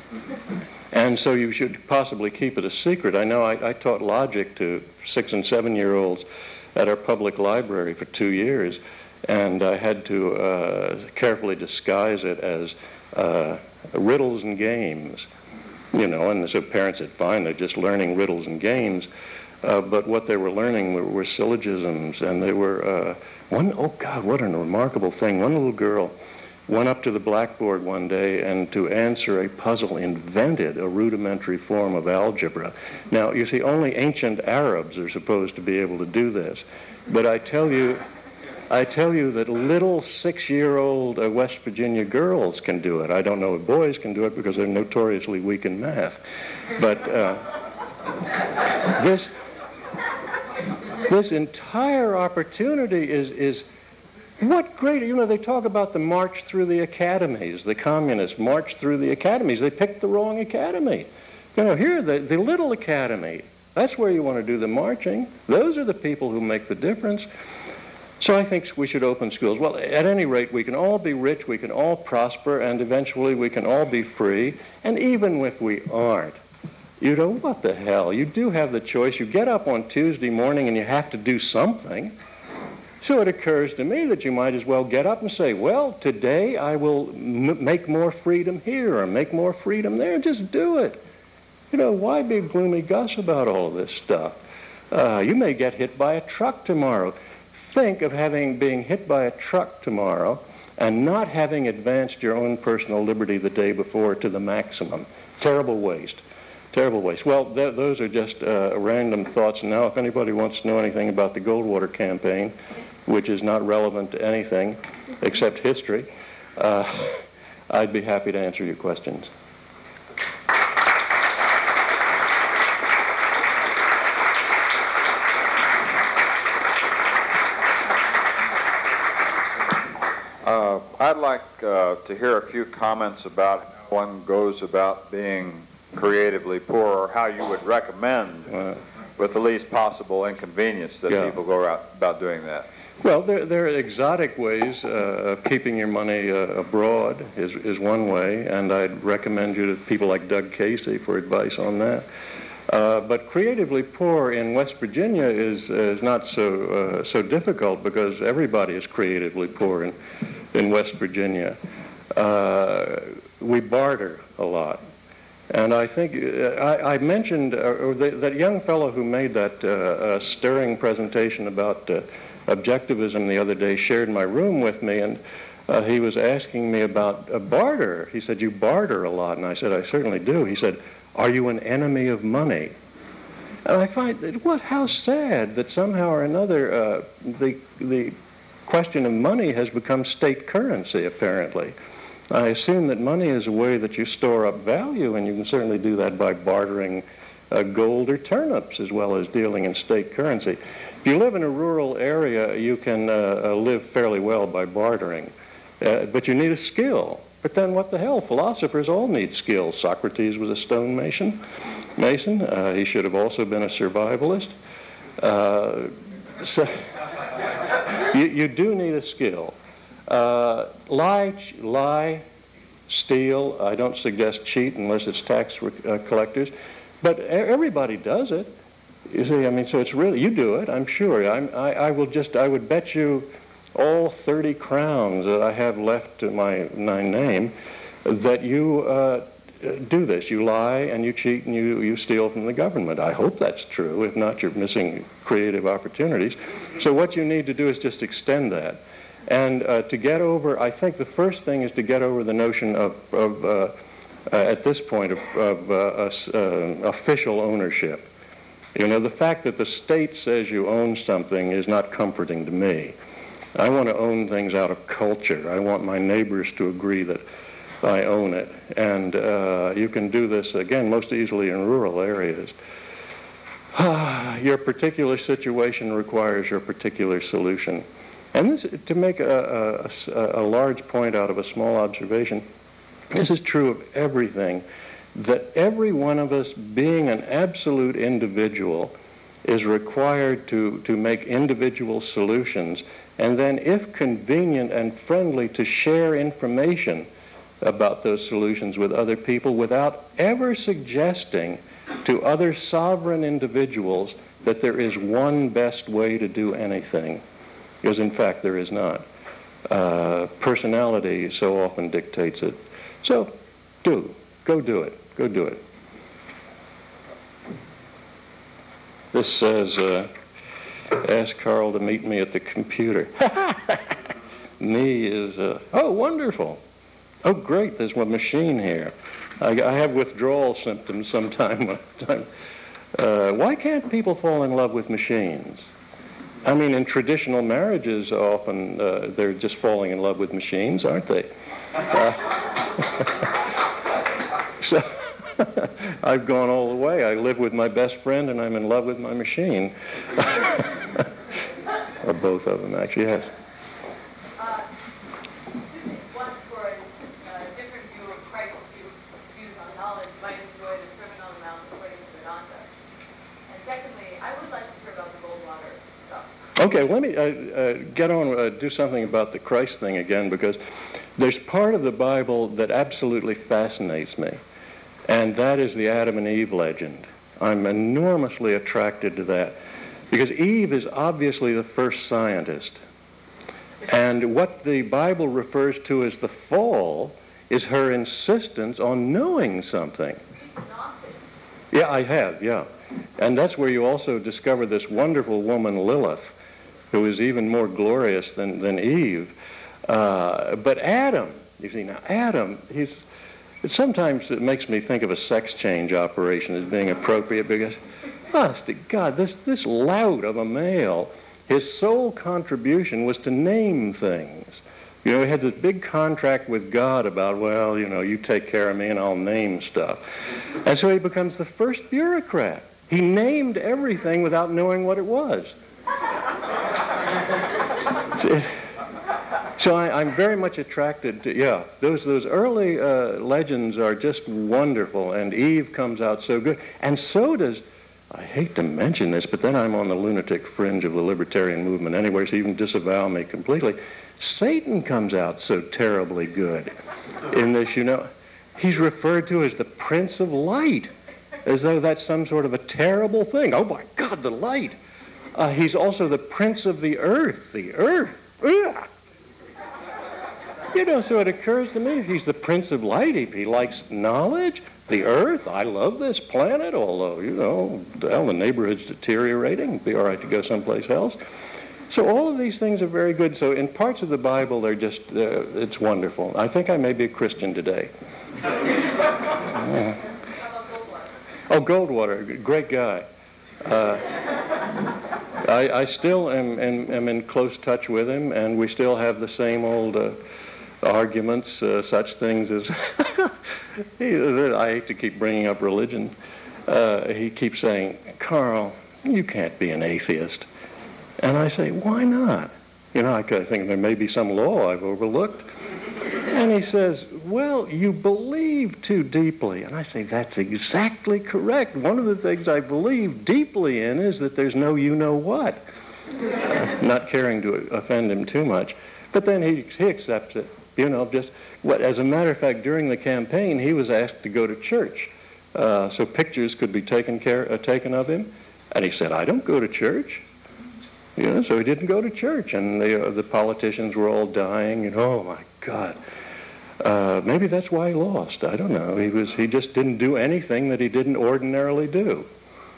S2: And so you should possibly keep it a secret. I know I, I taught logic to six and seven-year-olds at our public library for two years, and I had to uh, carefully disguise it as uh, riddles and games, you know, and so parents said, fine, they're just learning riddles and games, uh, but what they were learning were, were syllogisms, and they were, uh, one, oh God, what a remarkable thing. One little girl went up to the blackboard one day and to answer a puzzle invented a rudimentary form of algebra. Now, you see, only ancient Arabs are supposed to be able to do this. But I tell you, I tell you that little six-year-old uh, West Virginia girls can do it. I don't know if boys can do it because they're notoriously weak in math. But uh, this, this entire opportunity is, is what great, you know, they talk about the march through the academies. The communists marched through the academies. They picked the wrong academy. You know, here, the, the little academy, that's where you want to do the marching. Those are the people who make the difference. So I think we should open schools. Well, at any rate, we can all be rich, we can all prosper, and eventually we can all be free. And even if we aren't, you know, what the hell? You do have the choice. You get up on Tuesday morning and you have to do something. So it occurs to me that you might as well get up and say, well, today I will m make more freedom here or make more freedom there. Just do it. You know, why be gloomy Gus about all this stuff? Uh, you may get hit by a truck tomorrow. Think of having being hit by a truck tomorrow and not having advanced your own personal liberty the day before to the maximum. Terrible waste. Terrible waste. Well, th those are just uh, random thoughts. Now, if anybody wants to know anything about the Goldwater campaign, which is not relevant to anything except history, uh, I'd be happy to answer your questions.
S3: Uh, I'd like uh, to hear a few comments about how one goes about being creatively poor, or how you would recommend uh, with the least possible inconvenience that yeah. people go out about doing that.
S2: Well, there, there are exotic ways uh, of keeping your money uh, abroad is, is one way, and I'd recommend you to people like Doug Casey for advice on that. Uh, but creatively poor in West Virginia is, is not so, uh, so difficult because everybody is creatively poor in, in West Virginia. Uh, we barter a lot. And I think, uh, I, I mentioned uh, the, that young fellow who made that uh, uh, stirring presentation about uh, objectivism the other day shared my room with me, and uh, he was asking me about uh, barter. He said, you barter a lot. And I said, I certainly do. He said, are you an enemy of money? And I find that, what, how sad that somehow or another uh, the, the question of money has become state currency, apparently. I assume that money is a way that you store up value, and you can certainly do that by bartering uh, gold or turnips as well as dealing in state currency. If you live in a rural area, you can uh, uh, live fairly well by bartering, uh, but you need a skill. But then what the hell? Philosophers all need skills. Socrates was a stone mason. Mason. Uh, he should have also been a survivalist. Uh, so you, you do need a skill. Uh, lie, lie, steal. I don't suggest cheat unless it's tax uh, collectors, but everybody does it. You see, I mean, so it's really, you do it, I'm sure. I'm, I, I will just, I would bet you all thirty crowns that I have left to my, my name that you uh, do this. You lie and you cheat and you, you steal from the government. I hope that's true. If not, you're missing creative opportunities. So what you need to do is just extend that. And uh, to get over, I think the first thing is to get over the notion of, of uh, uh, at this point, of, of uh, uh, official ownership. You know, the fact that the state says you own something is not comforting to me. I want to own things out of culture. I want my neighbors to agree that I own it. And uh, you can do this, again, most easily in rural areas. Your particular situation requires your particular solution. And this, to make a, a, a large point out of a small observation, this is true of everything, that every one of us, being an absolute individual, is required to, to make individual solutions, and then, if convenient and friendly, to share information about those solutions with other people without ever suggesting to other sovereign individuals that there is one best way to do anything. Because in fact there is not. Uh, personality so often dictates it. So do, go do it, go do it. This says, uh, ask Karl to meet me at the computer. Me is, uh, oh, wonderful. Oh, great, there's a machine here. I, I have withdrawal symptoms sometime. uh, why can't people fall in love with machines? I mean, in traditional marriages, often uh, they're just falling in love with machines, aren't they? Uh, so I've gone all the way. I live with my best friend, and I'm in love with my machine. Or both of them, actually, yes.
S4: Uh, two things. One, for a uh, different view of Christ's views on knowledge, might enjoy the criminal amount according to Vedanta. And secondly, I would like to hear about the Goldwater stuff.
S2: Okay, let me uh, uh, get on, uh, do something about the Christ thing again, because there's part of the Bible that absolutely fascinates me, and that is the Adam and Eve legend. I'm enormously attracted to that, because Eve is obviously the first scientist, and what the Bible refers to as the fall is her insistence on knowing something. Yeah, I have, yeah. And that's where you also discover this wonderful woman, Lilith, who is even more glorious than, than Eve. Uh, but Adam, you see, now Adam, he's, sometimes it makes me think of a sex change operation as being appropriate, because, honest to God, this, this lout of a male, his sole contribution was to name things. You know, he had this big contract with God about, well, you know, you take care of me and I'll name stuff. And so he becomes the first bureaucrat. He named everything without knowing what it was. So I, I'm very much attracted to, yeah, those, those early uh, legends are just wonderful, and Eve comes out so good. And so does, I hate to mention this, but then I'm on the lunatic fringe of the libertarian movement anyway, so even disavow me completely. Satan comes out so terribly good in this, you know. He's referred to as the Prince of Light. as though that's some sort of a terrible thing. Oh my God, the light. Uh, he's also the prince of the earth. The earth. Ugh. You know, so it occurs to me, he's the prince of light. He, he likes knowledge. The earth. I love this planet, although, you know, well, the neighborhood's deteriorating. It'd be all right to go someplace else. So all of these things are very good. So in parts of the Bible, they're just, uh, it's wonderful. I think I may be a Christian today. Yeah. Oh, Goldwater, great guy. Uh, I, I still am, am, am in close touch with him, and we still have the same old uh, arguments, uh, such things as, he, I hate to keep bringing up religion. Uh, he keeps saying, Karl, you can't be an atheist. And I say, why not? You know, I think there may be some law I've overlooked. And he says, well, you believe too deeply. And I say, that's exactly correct. One of the things I believe deeply in is that there's no you-know-what. Uh, not caring to offend him too much. But then he, he accepts it. You know, just, what, as a matter of fact, during the campaign, he was asked to go to church. Uh, so pictures could be taken care, uh, taken of him. And he said, I don't go to church. You know, so he didn't go to church, and the, uh, the politicians were all dying, and oh my God. Uh, maybe that's why he lost. I don't know. He was he just didn't do anything that he didn't ordinarily do,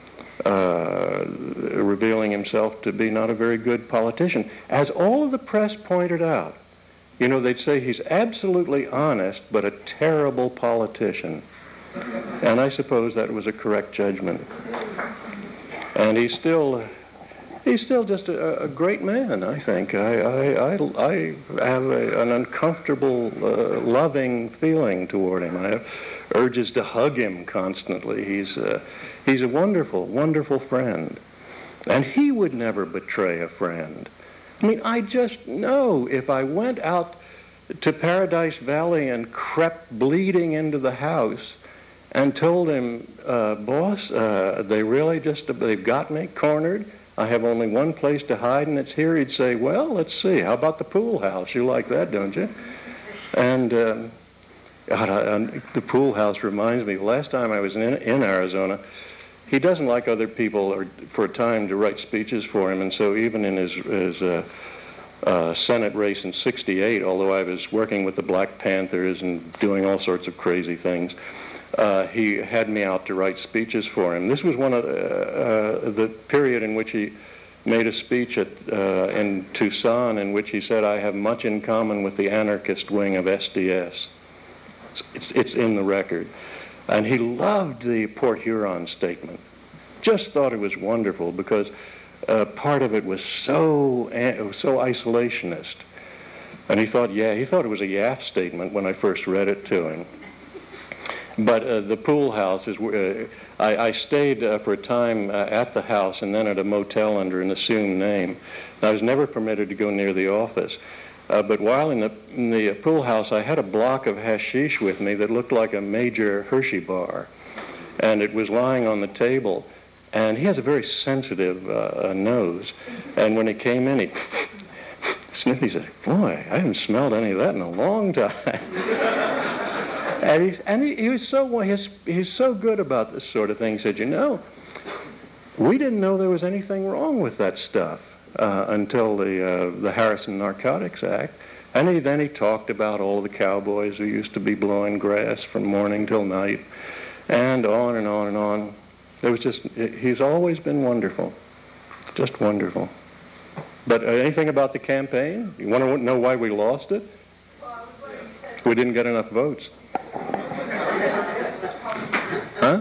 S2: uh, revealing himself to be not a very good politician. As all of the press pointed out, you know, they'd say he's absolutely honest, but a terrible politician. And I suppose that was a correct judgment. And he's still... He's still just a, a great man, I think. I, I, I, I have a, an uncomfortable, uh, loving feeling toward him. I have urges to hug him constantly. He's, uh, he's a wonderful, wonderful friend. And he would never betray a friend. I mean, I just know if I went out to Paradise Valley and crept bleeding into the house and told him, uh, boss, uh, they really just, they've got me cornered. I have only one place to hide, and it's here. He'd say, well, let's see. How about the pool house? You like that, don't you? And um, God, I, I, the pool house reminds me, last time I was in, in Arizona, he doesn't like other people or, for a time to write speeches for him, and so even in his, his uh, uh, Senate race in sixty-eight, although I was working with the Black Panthers and doing all sorts of crazy things, Uh, he had me out to write speeches for him. This was one of uh, uh, the period in which he made a speech at, uh, in Tucson in which he said, I have much in common with the anarchist wing of S D S. It's, it's, it's in the record. And he loved the Port Huron statement. Just thought it was wonderful because uh, part of it was so, uh, so isolationist. And he thought, yeah, he thought it was a Yaff statement when I first read it to him. But uh, the pool house is, uh, I, I stayed uh, for a time uh, at the house and then at a motel under an assumed name. I was never permitted to go near the office. Uh, but while in the, in the pool house, I had a block of hashish with me that looked like a major Hershey bar. And it was lying on the table. And he has a very sensitive uh, nose. And when he came in, he sniffed. He said, boy, I haven't smelled any of that in a long time. And, he's, and he, he was so he's, he's so good about this sort of thing. He said, you know, we didn't know there was anything wrong with that stuff uh, until the uh, the Harrison Narcotics Act. And he, then he talked about all the cowboys who used to be blowing grass from morning till night, and on and on and on. It was just, he's always been wonderful, just wonderful. But uh, anything about the campaign? You want to know why we lost it? We didn't get enough votes. Huh?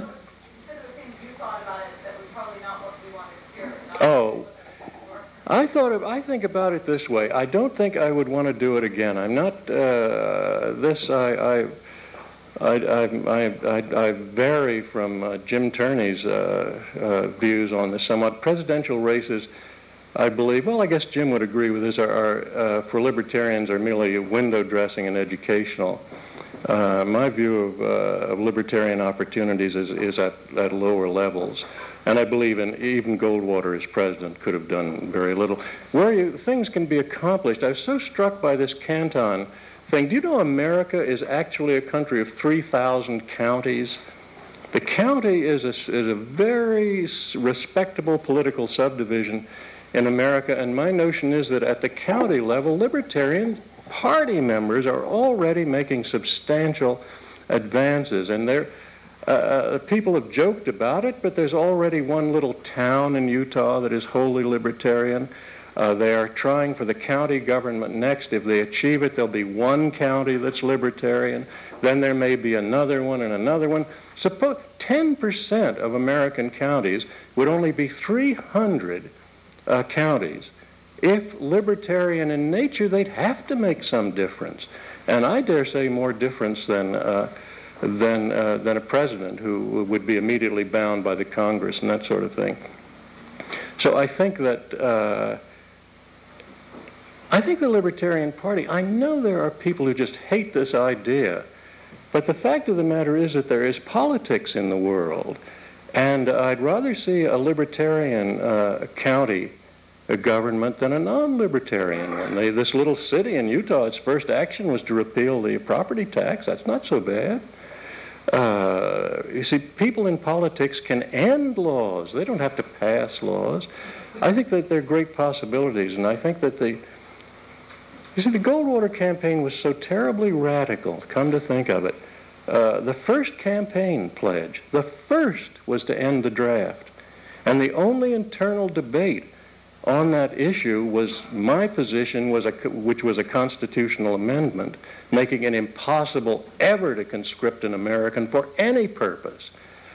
S2: Oh, I thought of, I think about it this way. I don't think I would want to do it again. I'm not uh, this. I I I I I, I vary from uh, Jim Turney's uh, uh, views on this somewhat. Presidential races, I believe. Well, I guess Jim would agree with this. Are, are uh, for libertarians are merely window dressing and educational. Uh, my view of, uh, of libertarian opportunities is, is at, at lower levels. And I believe in even Goldwater as president could have done very little. Where you, things can be accomplished, I was so struck by this Canton thing. Do you know America is actually a country of three thousand counties? The county is a, is a very respectable political subdivision in America, and my notion is that at the county level, Libertarian Party members are already making substantial advances, and they're Uh, people have joked about it, but there's already one little town in Utah that is wholly libertarian. Uh, they are trying for the county government next. If they achieve it, there'll be one county that's libertarian. Then there may be another one and another one. Suppose ten percent of American counties would only be three hundred uh, counties. If libertarian in nature, they'd have to make some difference. And I dare say more difference than... Uh, Than, uh, than a president who would be immediately bound by the Congress and that sort of thing. So I think that, uh, I think the Libertarian Party, I know there are people who just hate this idea, but the fact of the matter is that there is politics in the world, and I'd rather see a libertarian uh, county a government than a non-libertarian one. They, this little city in Utah, its first action was to repeal the property tax. That's not so bad. Uh, you see, people in politics can end laws. They don't have to pass laws. I think that there are great possibilities, and I think that the, you see, the Goldwater campaign was so terribly radical, come to think of it. Uh, the first campaign pledge, the first, was to end the draft. And the only internal debate on that issue was my position, was a, which was a constitutional amendment, making it impossible ever to conscript an American for any purpose.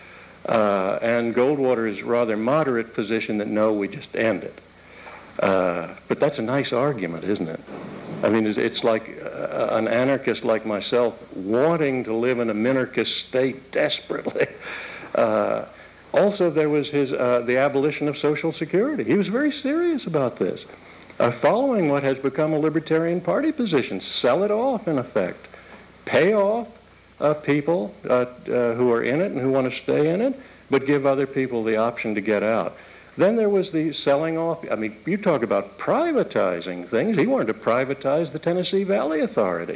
S2: Uh, and Goldwater's rather moderate position that no, we just end it. Uh, but that's a nice argument, isn't it? I mean, it's, it's like uh, an anarchist like myself wanting to live in a minarchist state desperately. Uh, Also, there was his, uh, the abolition of Social Security. He was very serious about this, uh, following what has become a Libertarian Party position. Sell it off, in effect. Pay off uh, people uh, uh, who are in it and who want to stay in it, but give other people the option to get out. Then there was the selling off. I mean, you talk about privatizing things. He wanted to privatize the Tennessee Valley Authority.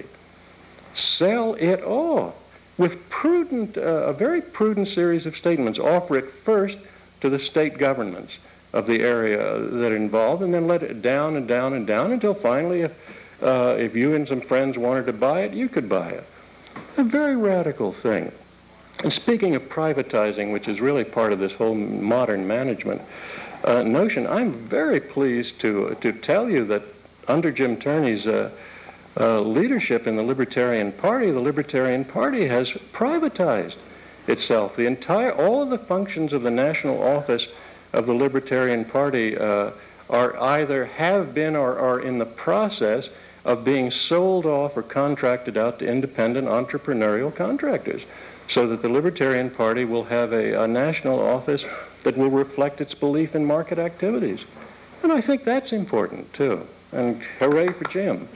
S2: Sell it off. With prudent, uh, a very prudent series of statements. Offer it first to the state governments of the area that are involved, and then let it down and down and down until finally, if, uh, if you and some friends wanted to buy it, you could buy it. A very radical thing. And speaking of privatizing, which is really part of this whole modern management uh, notion, I'm very pleased to, to tell you that under Jim Turney's uh, Uh, leadership in the Libertarian Party, the Libertarian Party has privatized itself. The entire, all of the functions of the national office of the Libertarian Party uh, are either have been or are in the process of being sold off or contracted out to independent entrepreneurial contractors, so that the Libertarian Party will have a, a national office that will reflect its belief in market activities. And I think that's important, too. And hooray for Jim.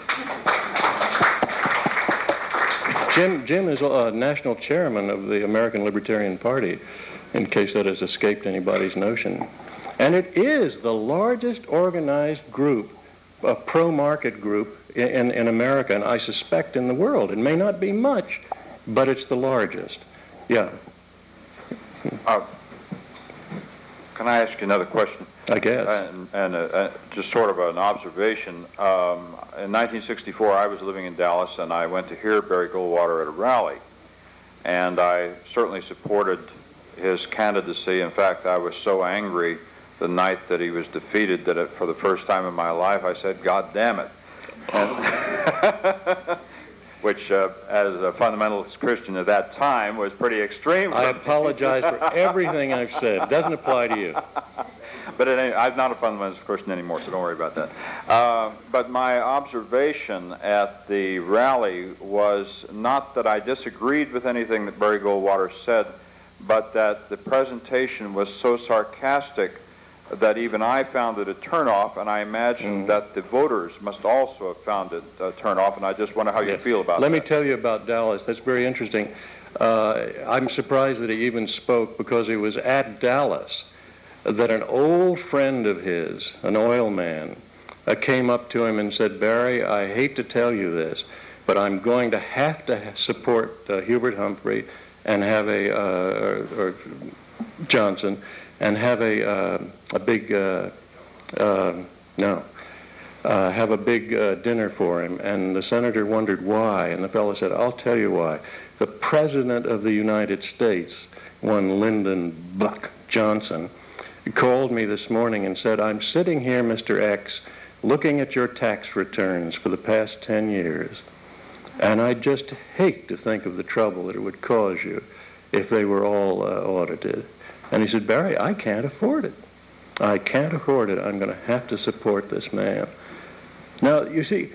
S2: Jim, Jim is a national chairman of the American Libertarian Party, in case that has escaped anybody's notion. And it is the largest organized group, a pro-market group in, in America, and I suspect in the world. It may not be much, but it's the largest. Yeah.
S3: Uh, can I ask you another question?
S2: I guess.
S3: And, and uh, uh, just sort of an observation. Um, in nineteen sixty-four, I was living in Dallas, and I went to hear Barry Goldwater at a rally. And I certainly supported his candidacy. In fact, I was so angry the night that he was defeated that it, for the first time in my life, I said, God damn it. And which, uh, as a fundamentalist Christian at that time, was pretty extreme.
S2: I apologize for everything I've said. It doesn't apply to you.
S3: But it ain't, I'm not a fundamentalist Christian anymore, so don't worry about that. Uh, but my observation at the rally was not that I disagreed with anything that Barry Goldwater said, but that the presentation was so sarcastic that even I found it a turnoff, and I imagine mm. that the voters must also have found it a turnoff, and I just wonder how yes. you feel about
S2: Let
S3: that.
S2: Let me tell you about Dallas. That's very interesting. Uh, I'm surprised that he even spoke, because it was at Dallas that an old friend of his, an oil man, uh, came up to him and said, Barry, I hate to tell you this, but I'm going to have to support uh, Hubert Humphrey and have a, uh, or, or Johnson, and have a, uh, a big, uh, uh, no, uh, have a big uh, dinner for him. And the senator wondered why, and the fellow said, I'll tell you why. The President of the United States, one Lyndon Buck Johnson, called me this morning and said, I'm sitting here, Mister X, looking at your tax returns for the past ten years, and I just hate to think of the trouble that it would cause you if they were all uh, audited. And he said, Barry, I can't afford it. I can't afford it. I'm going to have to support this man. Now, you see,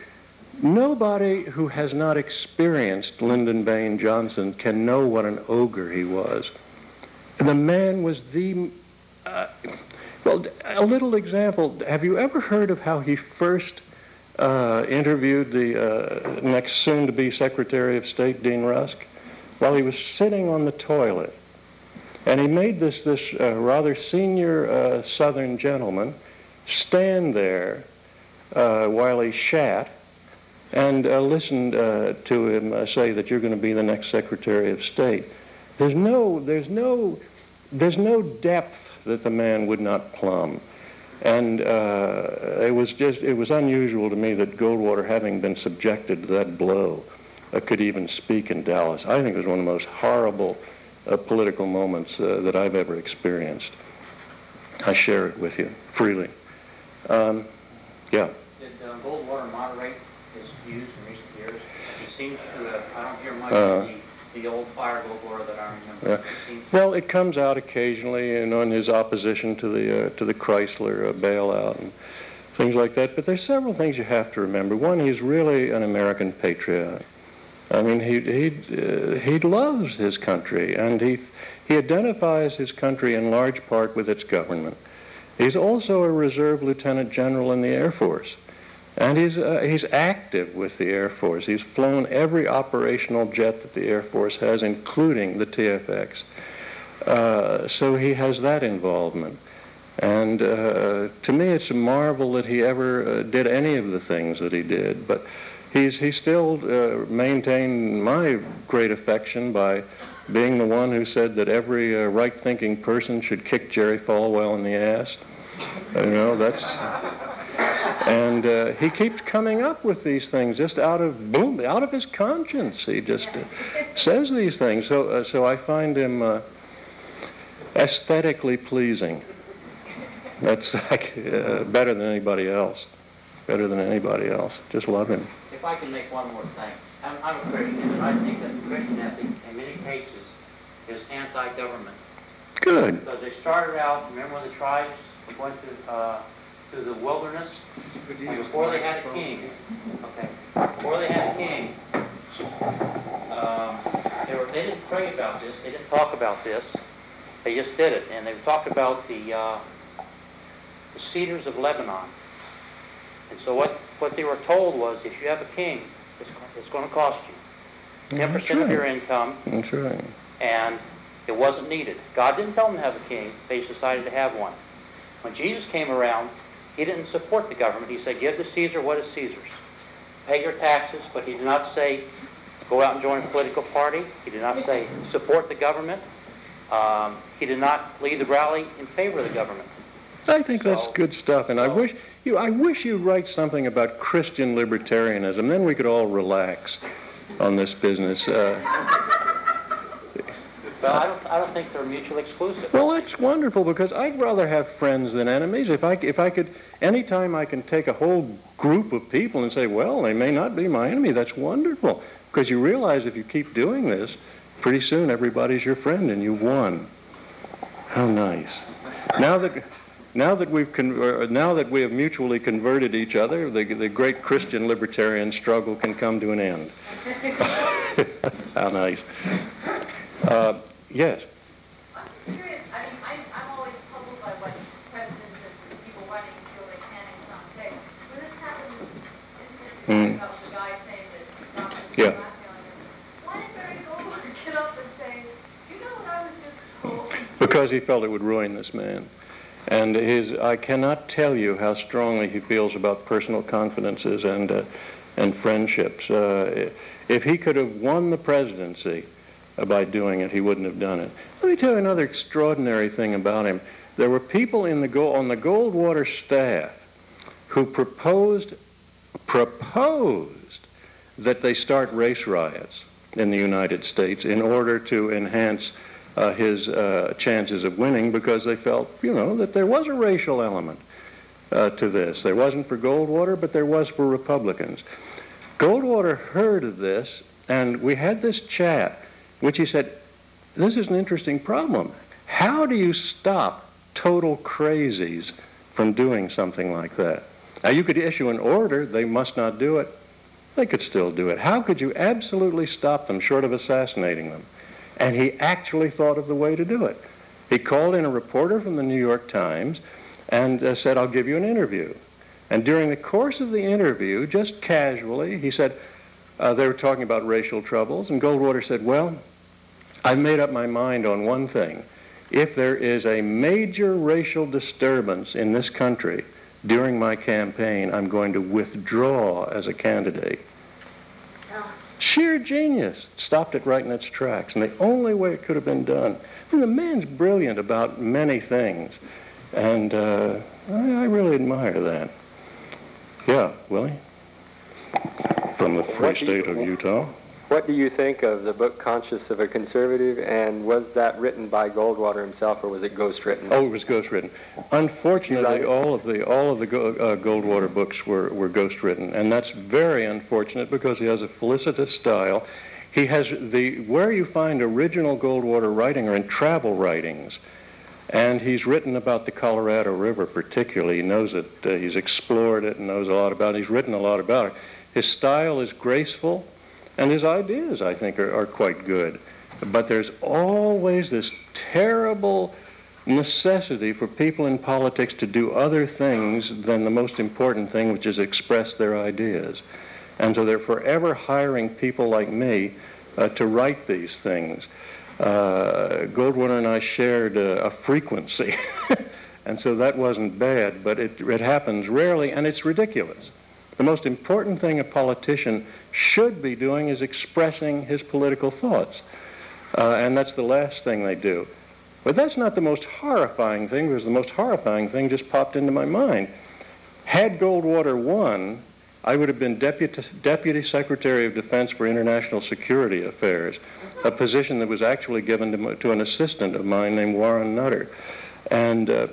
S2: nobody who has not experienced Lyndon Baines Johnson can know what an ogre he was. The man was the... Uh, well, a little example. Have you ever heard of how he first uh, interviewed the uh, next soon-to-be Secretary of State, Dean Rusk, while he was sitting on the toilet? And he made this, this uh, rather senior uh, Southern gentleman stand there uh, while he shat and uh, listened uh, to him uh, say that you're going to be the next Secretary of State. There's no, there's no, there's no depth that the man would not plumb. And uh, it was just, it was unusual to me that Goldwater, having been subjected to that blow, uh, could even speak in Dallas. I think it was one of the most horrible uh, political moments uh, that I've ever experienced. I share it with you freely. Um, yeah.
S5: Did uh, Goldwater moderate his views in recent years? He seems to have, I don't hear much
S2: Uh,
S5: of the the old fire Goldwater that I remember.
S2: Yeah. Well, it comes out occasionally, you know, in his opposition to the uh, to the Chrysler uh, bailout and things like that. But there's several things you have to remember. One, he's really an American patriot. I mean, he he uh, he loves his country, and he he identifies his country in large part with its government. He's also a reserve lieutenant general in the Air Force. And he's, uh, he's active with the Air Force. He's flown every operational jet that the Air Force has, including the T F X. Uh, so he has that involvement. And uh, to me, it's a marvel that he ever uh, did any of the things that he did. But he's, he still uh, maintained my great affection by being the one who said that every uh, right-thinking person should kick Jerry Falwell in the ass. You know, that's... And uh, he keeps coming up with these things just out of, boom, out of his conscience. He just uh, says these things. So, uh, so I find him uh, aesthetically pleasing. That's like uh, better than anybody else. Better than anybody else. Just love him.
S5: If I can make one more thing. I'm, I'm a Christian, and I think that the Christian ethic, in many cases, is anti-government.
S2: Good.
S5: Because they started out, remember when the tribes went to... Uh, to the wilderness, and before they had a king, okay, before they had a king, um, they, were, they didn't pray about this, they didn't talk about this, they just did it, and they talked about the, uh, the cedars of Lebanon. And so what, what they were told was, if you have a king, it's, it's going to cost you ten percent
S2: right.
S5: of your income,
S2: That's right.
S5: and it wasn't needed. God didn't tell them to have a king, they just decided to have one. When Jesus came around, he didn't support the government. He said, give to Caesar what is Caesar's. Pay your taxes, but he did not say, go out and join a political party. He did not say, support the government. Um, he did not lead the rally in favor of the government.
S2: I think
S5: so,
S2: that's good stuff, and so, I wish you I wish you'd write something about Christian libertarianism. Then we could all relax on this business. Uh,
S5: Well, I don't, I don't think they're mutually exclusive.
S2: Well, that's wonderful, because I'd rather have friends than enemies. If I, if I could, anytime I can take a whole group of people and say, well, they may not be my enemy, that's wonderful. Because you realize if you keep doing this, pretty soon everybody's your friend and you've won. How nice. Now that, now that, we've con- uh, now that we have mutually converted each other, the, the great Christian libertarian struggle can come to an end. How nice. Uh, Yes.
S4: I'm curious. I mean, I, I'm always puzzled by what presidents and people running feel they can and can't say. When this happened, this
S2: Mm.
S4: about the guy saying that Trump is
S2: Yeah.
S4: blackmailing him, why did Barry Goldwater get up and say, you know what I was just told?
S2: Because he felt it would ruin this man. And his, I cannot tell you how strongly he feels about personal confidences and, uh, and friendships. Uh, if he could have won the presidency, uh, by doing it, he wouldn't have done it. Let me tell you another extraordinary thing about him. There were people in the Go- on the Goldwater staff who proposed, proposed that they start race riots in the United States in order to enhance uh, his uh, chances of winning, because they felt, you know, that there was a racial element uh, to this. There wasn't for Goldwater, but there was for Republicans. Goldwater heard of this, and we had this chat, which he said, this is an interesting problem. How do you stop total crazies from doing something like that? Now, you could issue an order, they must not do it. They could still do it. How could you absolutely stop them short of assassinating them? And he actually thought of the way to do it. He called in a reporter from the New York Times and uh, said, I'll give you an interview. And during the course of the interview, just casually, he said, uh, they were talking about racial troubles, and Goldwater said, well, I've made up my mind on one thing. If there is a major racial disturbance in this country during my campaign, I'm going to withdraw as a candidate. Sheer genius. Stopped it right in its tracks, and the only way it could have been done. I mean, the man's brilliant about many things, and uh, I, I really admire that. Yeah, Willie? From the free state of Utah.
S6: What do you think of the book Conscience of a Conservative, and was that written by Goldwater himself, or was it ghostwritten?
S2: Oh, it was ghostwritten. Unfortunately, all of the all of the Go, uh, Goldwater books were were ghostwritten, and that's very unfortunate because he has a felicitous style. He has the where you find original Goldwater writing are in travel writings, and he's written about the Colorado River particularly. He knows it. Uh, he's explored it and knows a lot about it. He's written a lot about it. His style is graceful. And his ideas, I think, are, are quite good. But there's always this terrible necessity for people in politics to do other things than the most important thing, which is express their ideas. And so they're forever hiring people like me uh, to write these things. Uh, Goldwater and I shared uh, a frequency. And so that wasn't bad, but it, it happens rarely, and it's ridiculous. The most important thing a politician should be doing is expressing his political thoughts. Uh, and that's the last thing they do. But that's not the most horrifying thing, because the most horrifying thing just popped into my mind. Had Goldwater won, I would have been Deputy, Deputy Secretary of Defense for International Security Affairs, a position that was actually given to, to an assistant of mine named Warren Nutter. And, uh,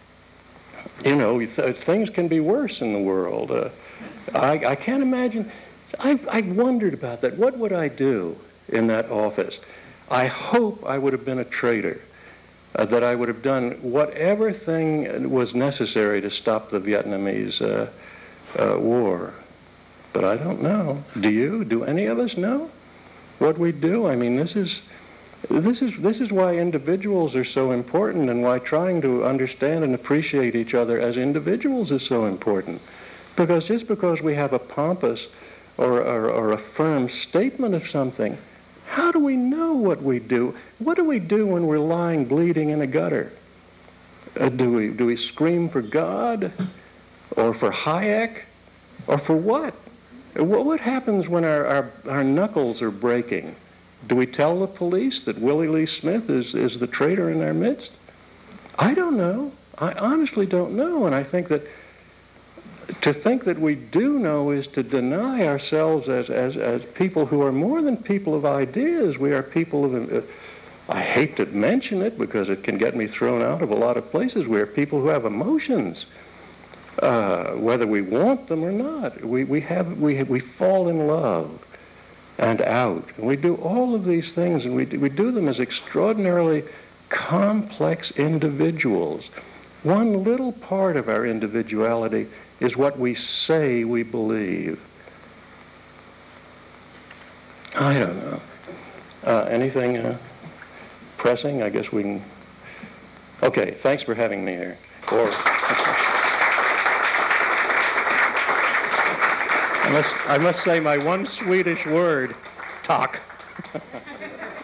S2: you know, th things can be worse in the world. Uh, I, I can't imagine. I, I wondered about that. What would I do in that office? I hope I would have been a traitor, uh, that I would have done whatever thing was necessary to stop the Vietnamese uh, uh, war. But I don't know. Do you? Do any of us know what we do? I mean, this is, this is, this is why individuals are so important, and why trying to understand and appreciate each other as individuals is so important. Because just because we have a pompous or, or, or a firm statement of something, how do we know what we do? What do we do when we're lying bleeding in a gutter? Uh, do we, do we scream for God, or for Hayek, or for what? What, what happens when our, our, our knuckles are breaking? Do we tell the police that Willie Lee Smith is, is the traitor in our midst? I don't know. I honestly don't know, and I think that to think that we do know is to deny ourselves as, as, as people who are more than people of ideas. We are people of, uh, I hate to mention it because it can get me thrown out of a lot of places. We are people who have emotions, uh, whether we want them or not. We, we, have, we, we fall in love and out. And we do all of these things, and we, we do them as extraordinarily complex individuals. One little part of our individuality is what we say we believe. I don't know. Uh, anything uh, pressing? I guess we can... Okay, thanks for having me here. Or... I must, I must say my one Swedish word, tack.